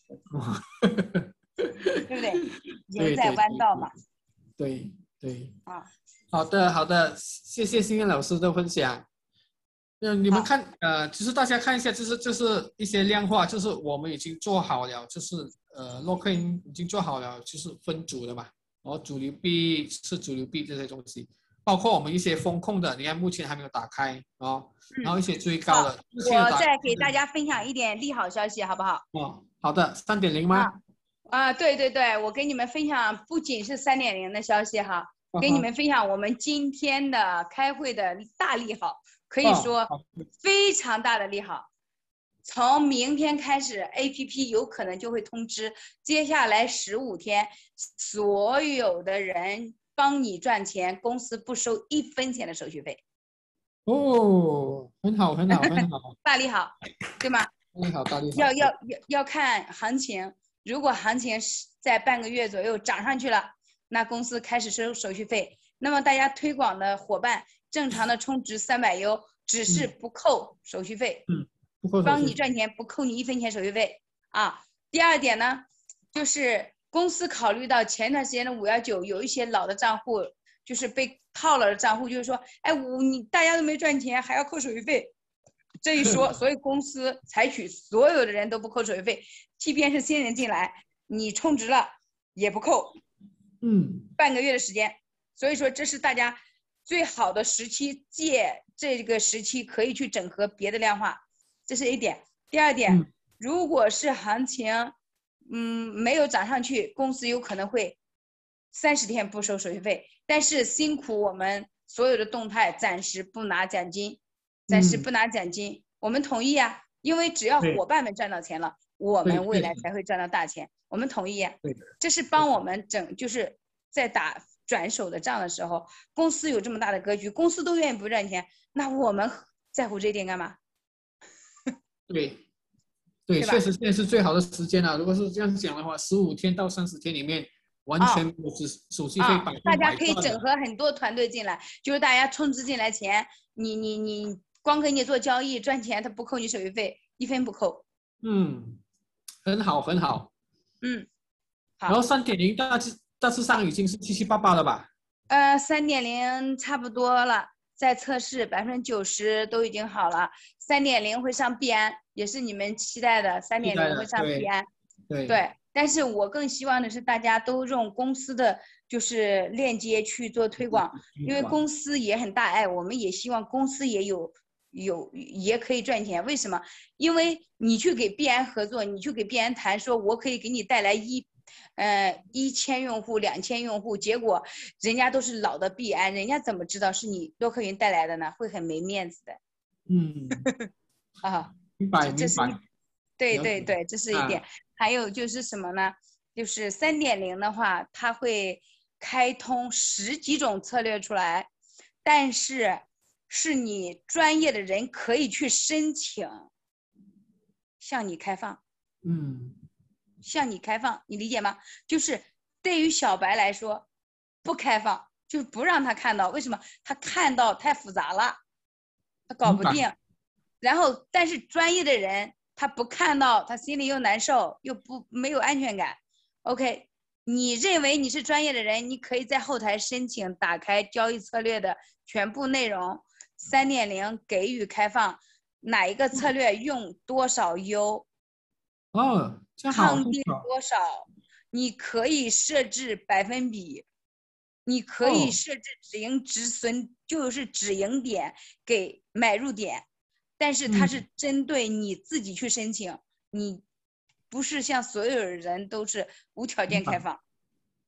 Speaker 7: 对不对？人在弯道嘛。
Speaker 8: 对 对, 对, 对
Speaker 7: 啊，
Speaker 8: 好的好的，谢谢欣燕老师的分享。嗯，你们看，呃，其实大家看一下，就是就是一些量化，就是我们已经做好了，就是呃，洛克因已经做好了，就是分组的嘛。然后主流币是主流币这些东西，包括我们一些风控的，你看目前还没有打开啊，然后一些追高的。
Speaker 7: 嗯、我再给大家分享一点利好消息，好不好？
Speaker 8: 哦，好的，三点零吗？
Speaker 7: 啊，啊，对对对，我给你们分享不仅是三点零的消息哈，给你们分享我们今天的开会的大利好，可以说非常大的利好。从明天开始 A P P 有可能就会通知，接下来十五天所有的人帮你赚钱，公司不收一分钱的手续费。
Speaker 8: 哦，很好很好很好。
Speaker 7: 大利好，对吗？
Speaker 8: 大利好大利好。
Speaker 7: 要要要要看行情，如果行情在半个月左右涨上去了，那公司开始收手续费。那么大家推广的伙伴正常的充值三百 U， 只是不扣手续费。
Speaker 8: 嗯。
Speaker 7: 帮你赚钱不扣你一分钱手续费啊。第二点呢，就是公司考虑到前段时间的五一九有一些老的账户就是被套了的账户，就是说，哎，我你大家都没赚钱还要扣手续费，这一说，所以公司采取所有的人都不扣手续费，即便是新人进来，你充值了也不扣，
Speaker 8: 嗯，
Speaker 7: 半个月的时间。所以说这是大家最好的时期，借这个时期可以去整合别的量化。这是一点。第二点，
Speaker 8: 嗯、
Speaker 7: 如果是行情，嗯，没有涨上去，公司有可能会三十天不收手续费。但是辛苦我们所有的动态，暂时不拿奖金，暂时不拿奖金，嗯、我们同意啊，因为只要伙伴们赚到钱了，我们未来才会赚到大钱，我们同意啊。这是帮我们整，就是在打转手的仗的时候，公司有这么大的格局，公司都愿意不赚钱，那我们在乎这一点干嘛？
Speaker 8: 对，对，确实现在是最好的时间了、啊。如果是这样讲的话，十五天到三十天里面，完全没有手续费百分百、哦、
Speaker 7: 大家可以整合很多团队进来，就是大家充值进来钱，你你你光给你做交易赚钱，他不扣你手续费，一分不扣。
Speaker 8: 嗯，很好很好。
Speaker 7: 嗯，好。
Speaker 8: 然后三点零大致大致上已经是七七八八了吧？
Speaker 7: 呃，三点零差不多了。在测试百分之九十都已经好了，三点零会上币安，也是你们期待的，三点零会上币安，
Speaker 8: 对 对,
Speaker 7: 对。但是我更希望的是大家都用公司的就是链接去做推广，因为公司也很大爱，我们也希望公司也有有也可以赚钱。为什么？因为你去给币安合作，你去给币安谈说，我可以给你带来一。呃，一千用户、两千用户，结果人家都是老的币安，人家怎么知道是你洛克云带来的呢？会很没面子的。
Speaker 8: 嗯，
Speaker 7: 啊，
Speaker 8: 明白明白。
Speaker 7: 对对对，这是一点。啊、还有就是什么呢？就是三点零的话，它会开通十几种策略出来，但是是你专业的人可以去申请向你开放。
Speaker 8: 嗯。
Speaker 7: 向你开放，你理解吗？就是对于小白来说，不开放就是不让他看到。为什么？他看到太复杂了，他搞不定。然后，但是专业的人他不看到，他心里又难受，又不没有安全感。OK， 你认为你是专业的人，你可以在后台申请打开交易策略的全部内容。三点零给予开放，哪一个策略用多少 U？
Speaker 8: 哦。
Speaker 7: 抗跌多少？你可以设置百分比，你可以设置止盈止损，就是止盈点给买入点，但是它是针对你自己去申请，嗯、你不是像所有人都是无条件开放。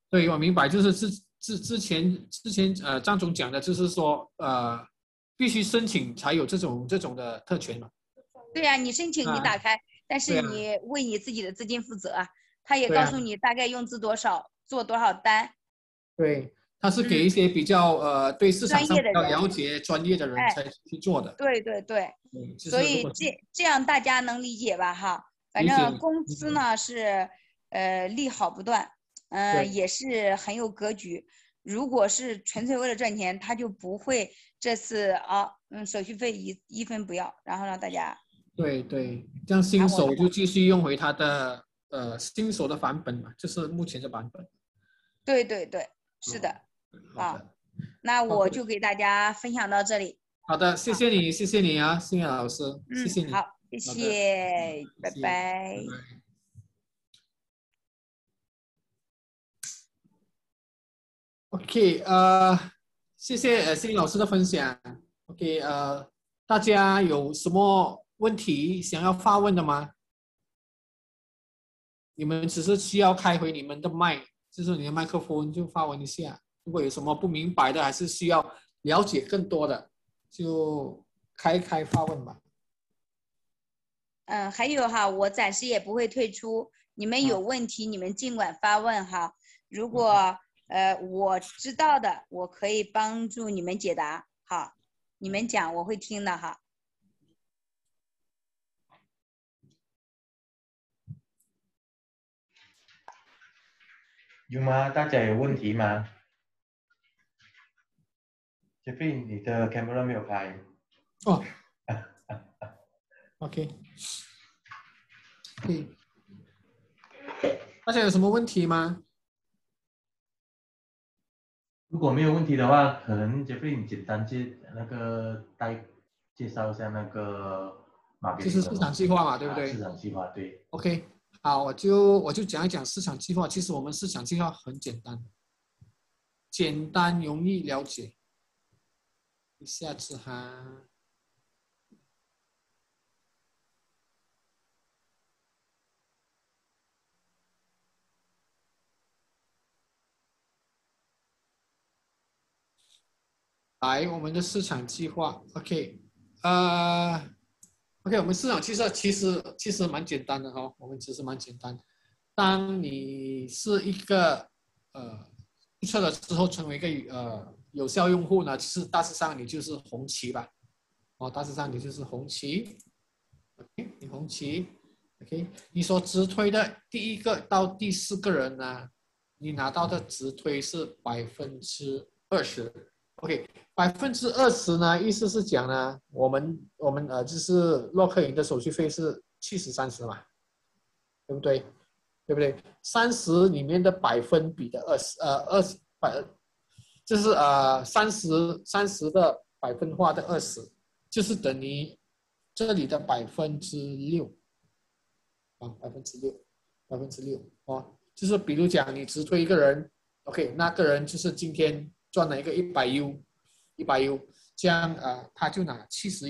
Speaker 8: 对，我明白，就是之之之前之前呃张总讲的，就是说呃必须申请才有这种这种的特权嘛。
Speaker 7: 对呀、啊，你申请你打开，啊、但是你为你自己的资金负责啊。他也告诉你大概用资多少，做多少单。
Speaker 8: 对，他是给一些比较、嗯、呃对市场上比较了解、专业的人
Speaker 7: 哎
Speaker 8: 才去做的。
Speaker 7: 对对对，
Speaker 8: 嗯、
Speaker 7: 所以这这样大家能理解吧？哈，反正公司呢是呃利好不断，嗯、呃、也是很有格局。如果是纯粹为了赚钱，他就不会这次啊嗯手续费一一分不要，然后让大家。
Speaker 8: 对对，这样新手就继续用回他的。呃，新手的版本嘛，就是目前的版本。
Speaker 7: 对对对，是的。
Speaker 8: 哦、
Speaker 7: 啊，那我就给大家分享到这里。
Speaker 8: 好的，谢谢你，谢谢你啊，星月老师，
Speaker 7: 嗯、
Speaker 8: 谢谢你。
Speaker 7: 好，谢谢，拜拜。
Speaker 8: 拜拜。OK， 呃，谢谢呃星月老师的分享。OK， 呃，大家有什么问题想要发问的吗？你们只是需要开回你们的麦，就是你的麦克风就发问一下。如果有什么不明白的，还是需要了解更多的，就开开发问吧。
Speaker 7: 嗯，还有哈，我暂时也不会退出。你们有问题，你们尽管发问哈。如果呃我知道的，我可以帮助你们解答。好，你们讲，我会听的哈。
Speaker 2: 有吗？大家有问题吗 ？Jeffrey， 你的 camera 没有开。
Speaker 8: 哦。OK。可以。大家有什么问题吗？
Speaker 2: 如果没有问题的话，可能 Jeffrey 你简单介那个带介绍一下那个马克，
Speaker 8: 就是市场计划嘛，对不对？
Speaker 2: 啊、市场计划对。
Speaker 8: OK。好，我就我就讲一讲市场计划。其实我们市场计划很简单，简单容易了解。一下子哈，来我们的市场计划 ，OK， 呃 ，OK， 我们市场计划其实其实蛮简单的哈、哦，我们其实蛮简单。当你是一个呃注册了之后成为一个呃有效用户呢，其实大致上你就是红旗吧，哦，大致上你就是红旗 ，OK， 你红旗 ，OK， 你所直推的第一个到第四个人呢，你拿到的直推是百分之二十 ，OK， 百分之二十呢，意思是讲呢，我们我们呃就是洛克银的手续费是七十三十嘛，对不对？对不对？三十里面的百分比的二十，呃，二十百，就是呃三十三十的百分化的二十，就是等于这里的百分之六，啊，百分之六，百分之六哦，就是比如讲你直推一个人 ，OK， 那个人就是今天赚了一个一百 U， 一百 U， 这样呃他就拿七十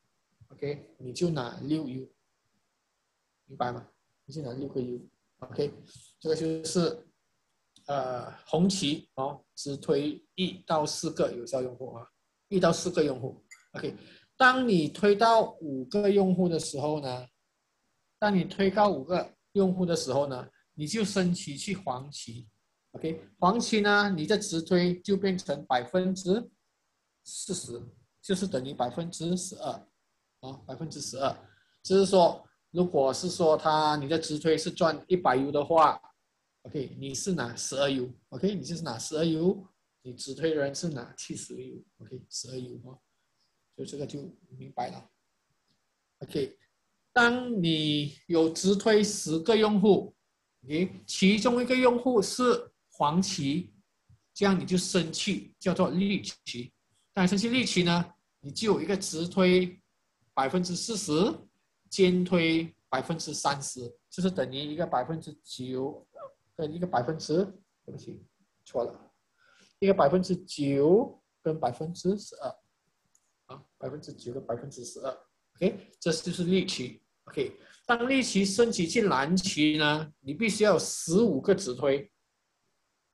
Speaker 8: U，OK， 你就拿六 U， 明白吗？你就拿六个 U。OK， 这个就是呃红旗哦，只推一到四个有效用户啊，一到四个用户。OK， 当你推到五个用户的时候呢，当你推到五个用户的时候呢，你就升级去黄旗。OK， 黄旗呢，你的直推就变成百分之四十，就是等于百分之十二啊，百分之十二，就是说。如果是说他你的直推是赚一百 U 的话 ，OK， 你是拿十二 U，OK， 你就是拿十二 U， 你直推人是拿七十 U，OK， 十二 U 哦，所以这个就明白了。OK， 当你有直推十个用户 ，OK， 其中一个用户是黄旗，这样你就升去叫做绿旗。当然升去绿旗呢，你就有一个直推百分之四十。肩推百分之三十，就是等于一个百分之九跟一个百分之，对不起，错了，一个百分之九跟百分之十二，啊，百分之九跟百分之十二 ，OK， 这就是绿旗 ，OK。当绿旗升级进蓝旗呢，你必须要有十五个直推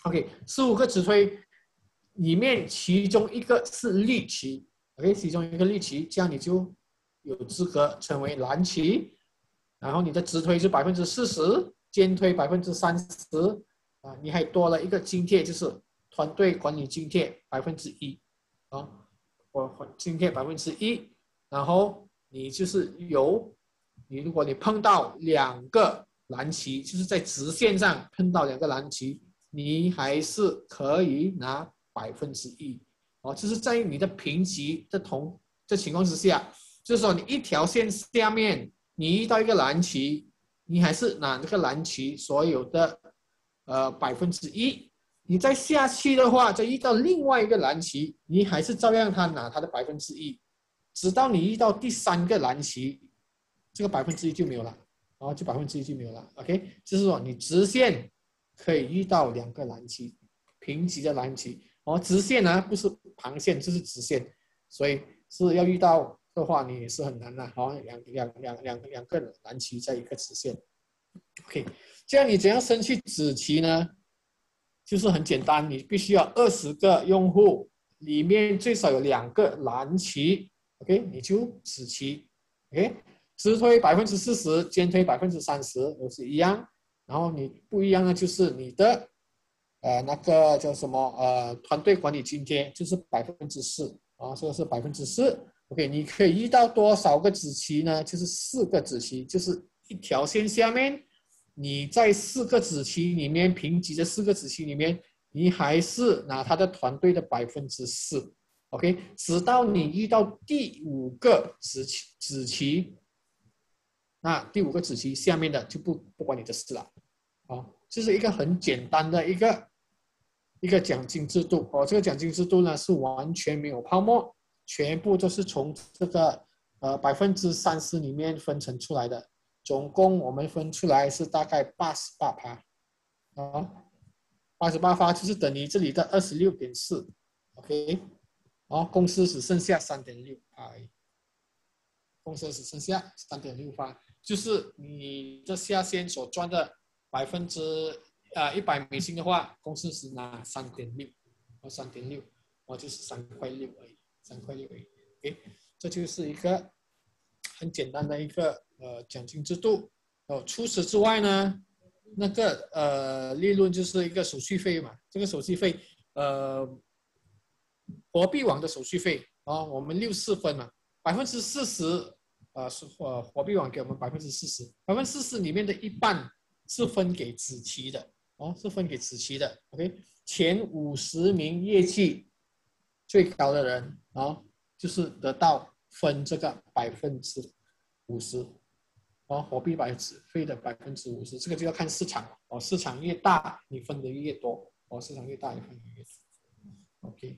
Speaker 8: OK， 十五个直推里面其中一个是绿旗 ，OK， 其中一个绿旗，这样你就有资格成为蓝旗。然后你的直推是百分之四十，肩推百分之三十，啊，你还多了一个津贴，就是团队管理津贴百分之一，啊，我津贴百分之一，然后你就是有，你如果你碰到两个蓝旗，就是在直线上碰到两个蓝旗，你还是可以拿百分之一，哦，就是在你的评级的同的情况之下，就是说你一条线下面。你遇到一个蓝旗，你还是拿这个蓝旗所有的呃百分之一。你再下去的话，再遇到另外一个蓝旗，你还是照样他拿他的百分之一，直到你遇到第三个蓝旗，这个百分之一就没有了，然后这百分之一就没有了。OK， 就是说你直线可以遇到两个蓝旗，平级的蓝旗，哦，直线呢不是旁线，就是直线，所以是要遇到。的话，你也是很难的，好，两两两两两个蓝旗在一个直线 ，OK， 这样你怎样升去紫旗呢？就是很简单，你必须要二十个用户里面最少有两个蓝旗 ，OK， 你就紫旗 ，OK， 直推百分之四十，肩推百分之三十都是一样，然后你不一样的就是你的呃那个叫什么呃团队管理津贴就是百分之四啊，这个是百分之四。OK， 你可以遇到多少个子旗呢？就是四个子旗，就是一条线下面，你在四个子旗里面评级的四个子旗里面，你还是拿他的团队的百分之四。OK， 直到你遇到第五个子旗，子旗，那第五个子旗下面的就不不关你的事了。哦，这是一个很简单的一个一个奖金制度。哦，这个奖金制度呢是完全没有泡沫。全部都是从这个呃百分之三十里面分成出来的，总共我们分出来是大概八十八趴，啊，八十八趴就是等于这里的二十六点四 ，OK， 哦，公司只剩下三点六趴，公司只剩下三点六趴，就是你这下线所赚的百分之呃一百美金的话，公司只拿三点六，哦三点六，哦就是三块六而已。三块六而已 ，OK， 这就是一个很简单的一个呃奖金制度。哦，除此之外呢，那个呃利润就是一个手续费嘛，这个手续费呃活币网的手续费啊、哦，我们六四分嘛，百分之四十呃是呃活币网给我们百分之四十，百分之四十里面的一半是分给子旗的哦，是分给子旗的 ，OK， 前五十名业绩最高的人啊、哦，就是得到分这个百分之五十，哦，活币百分费的百分之五十，这个就要看市场哦，市场越大，你分的越多，哦，市场越大，你分的越多 ，OK，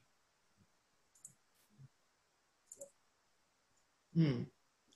Speaker 8: 嗯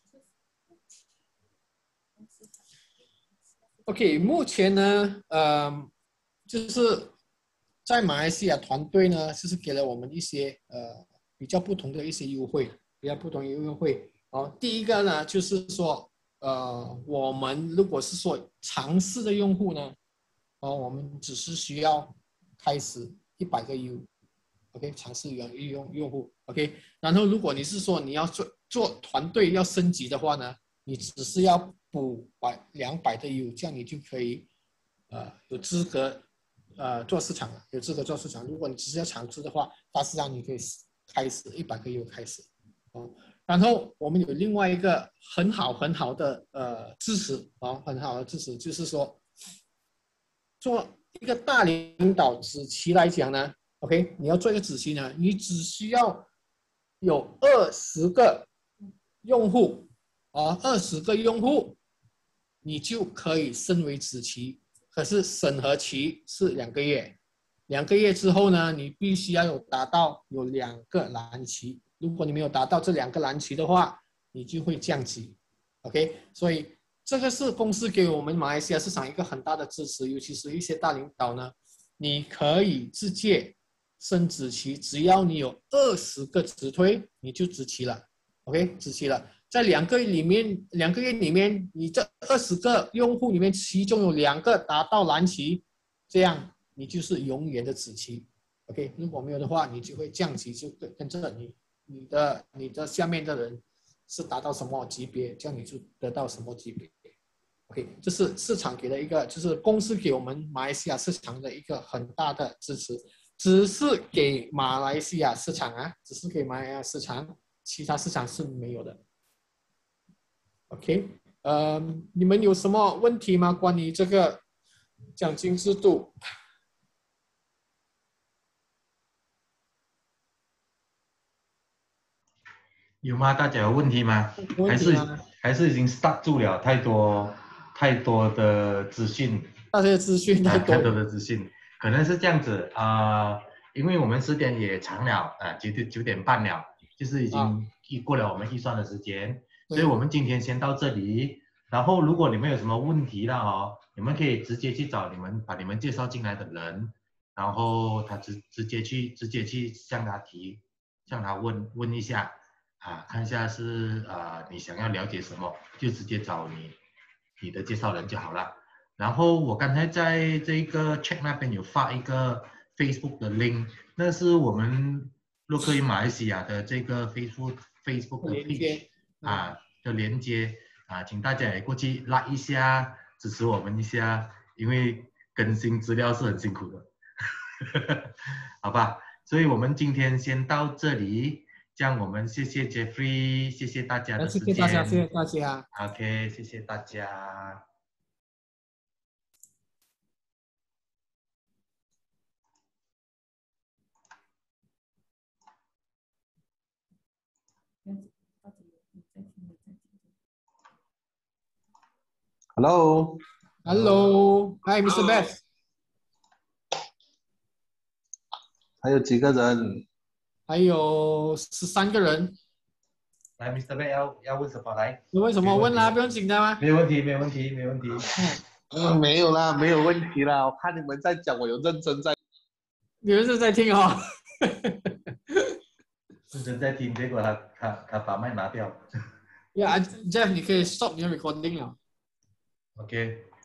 Speaker 8: ，OK， 目前呢，呃，就是。在马来西亚团队呢，就是给了我们一些呃比较不同的一些优惠，比较不同的优惠。哦，第一个呢，就是说，呃，我们如果是说尝试的用户呢，哦，我们只是需要开始一百个 U，OK， 尝试用用用户 ，OK。然后如果你是说你要做做团队要升级的话呢，你只是要补百两百的 U， 这样你就可以呃有资格。呃，做市场有资格做市场。如果你只是要尝试的话，大市场你可以开始一百个月开始，哦。然后我们有另外一个很好很好的呃支持啊、哦，很好的支持，就是说，做一个大领导子旗来讲呢 ，OK， 你要做一个子旗呢，你只需要有二十个用户啊，二十个用户，你就可以升为子旗。可是审核期是两个月，两个月之后呢，你必须要有达到有两个蓝旗。如果你没有达到这两个蓝旗的话，你就会降级。OK， 所以这个是公司给我们马来西亚市场一个很大的支持，尤其是一些大领导呢，你可以直接升子旗，只要你有二十个直推，你就直旗了。OK， 直旗了。在两个月里面，两个月里面，你这二十个用户里面，其中有两个达到蓝旗，这样你就是永远的子期 ，OK？ 如果没有的话，你就会降级，就跟跟着你你的你的下面的人是达到什么级别，这样你就得到什么级别。OK， 这是市场给的一个，就是公司给我们马来西亚市场的一个很大的支持，只是给马来西亚市场啊，只是给马来西亚市场，其他市场是没有的。OK， 呃，你们有什么问题吗？关于这个奖金制度？
Speaker 2: 有吗？大家有问题吗？还是还是已经 stuck 住了？太多太多的资讯，
Speaker 8: 那些资讯太多，
Speaker 2: 太多的资讯，可能是这样子啊、呃，因为我们时间也长了啊，九点九点半了，就是已经过了我们预算的时间，啊、所以我们今天先到这里。然后如果你们有什么问题了哦，你们可以直接去找你们把你们介绍进来的人，然后他直直接去直接去向他提，向他问问一下。啊，看一下是啊、呃，你想要了解什么，就直接找你你的介绍人就好了。然后我刚才在这个 chat 那边有发一个 Facebook 的 link， 那是我们洛克因马来西亚的这个 Facebook Facebook 的 page 啊的连接啊，请大家也过去拉一下，支持我们一下，因为更新资料是很辛苦的，好吧？所以我们今天先到这里。这样我们谢谢 Jeffrey， 谢谢大家的时间。
Speaker 8: 谢谢大家，谢谢大家。
Speaker 2: OK， 谢谢大家。
Speaker 6: Hello。
Speaker 8: Hello， Hi Mister Beth。
Speaker 6: 还有几个人？
Speaker 8: 还有十三个人。
Speaker 2: 来 ，Mister Beth 要要问什么？来，
Speaker 8: 你问什么问啦？不用紧张吗？
Speaker 2: 没有问题，没有问题，没有问题。
Speaker 6: 嗯，没有啦，没有问题啦。我看你们在讲，我有认真在。
Speaker 8: 你们是在听哦。
Speaker 2: 认真在听，结果他他他把麦拿掉。
Speaker 8: 呀、yeah, ，Jeff， 你可以 stop 你的 recording 了。
Speaker 2: OK。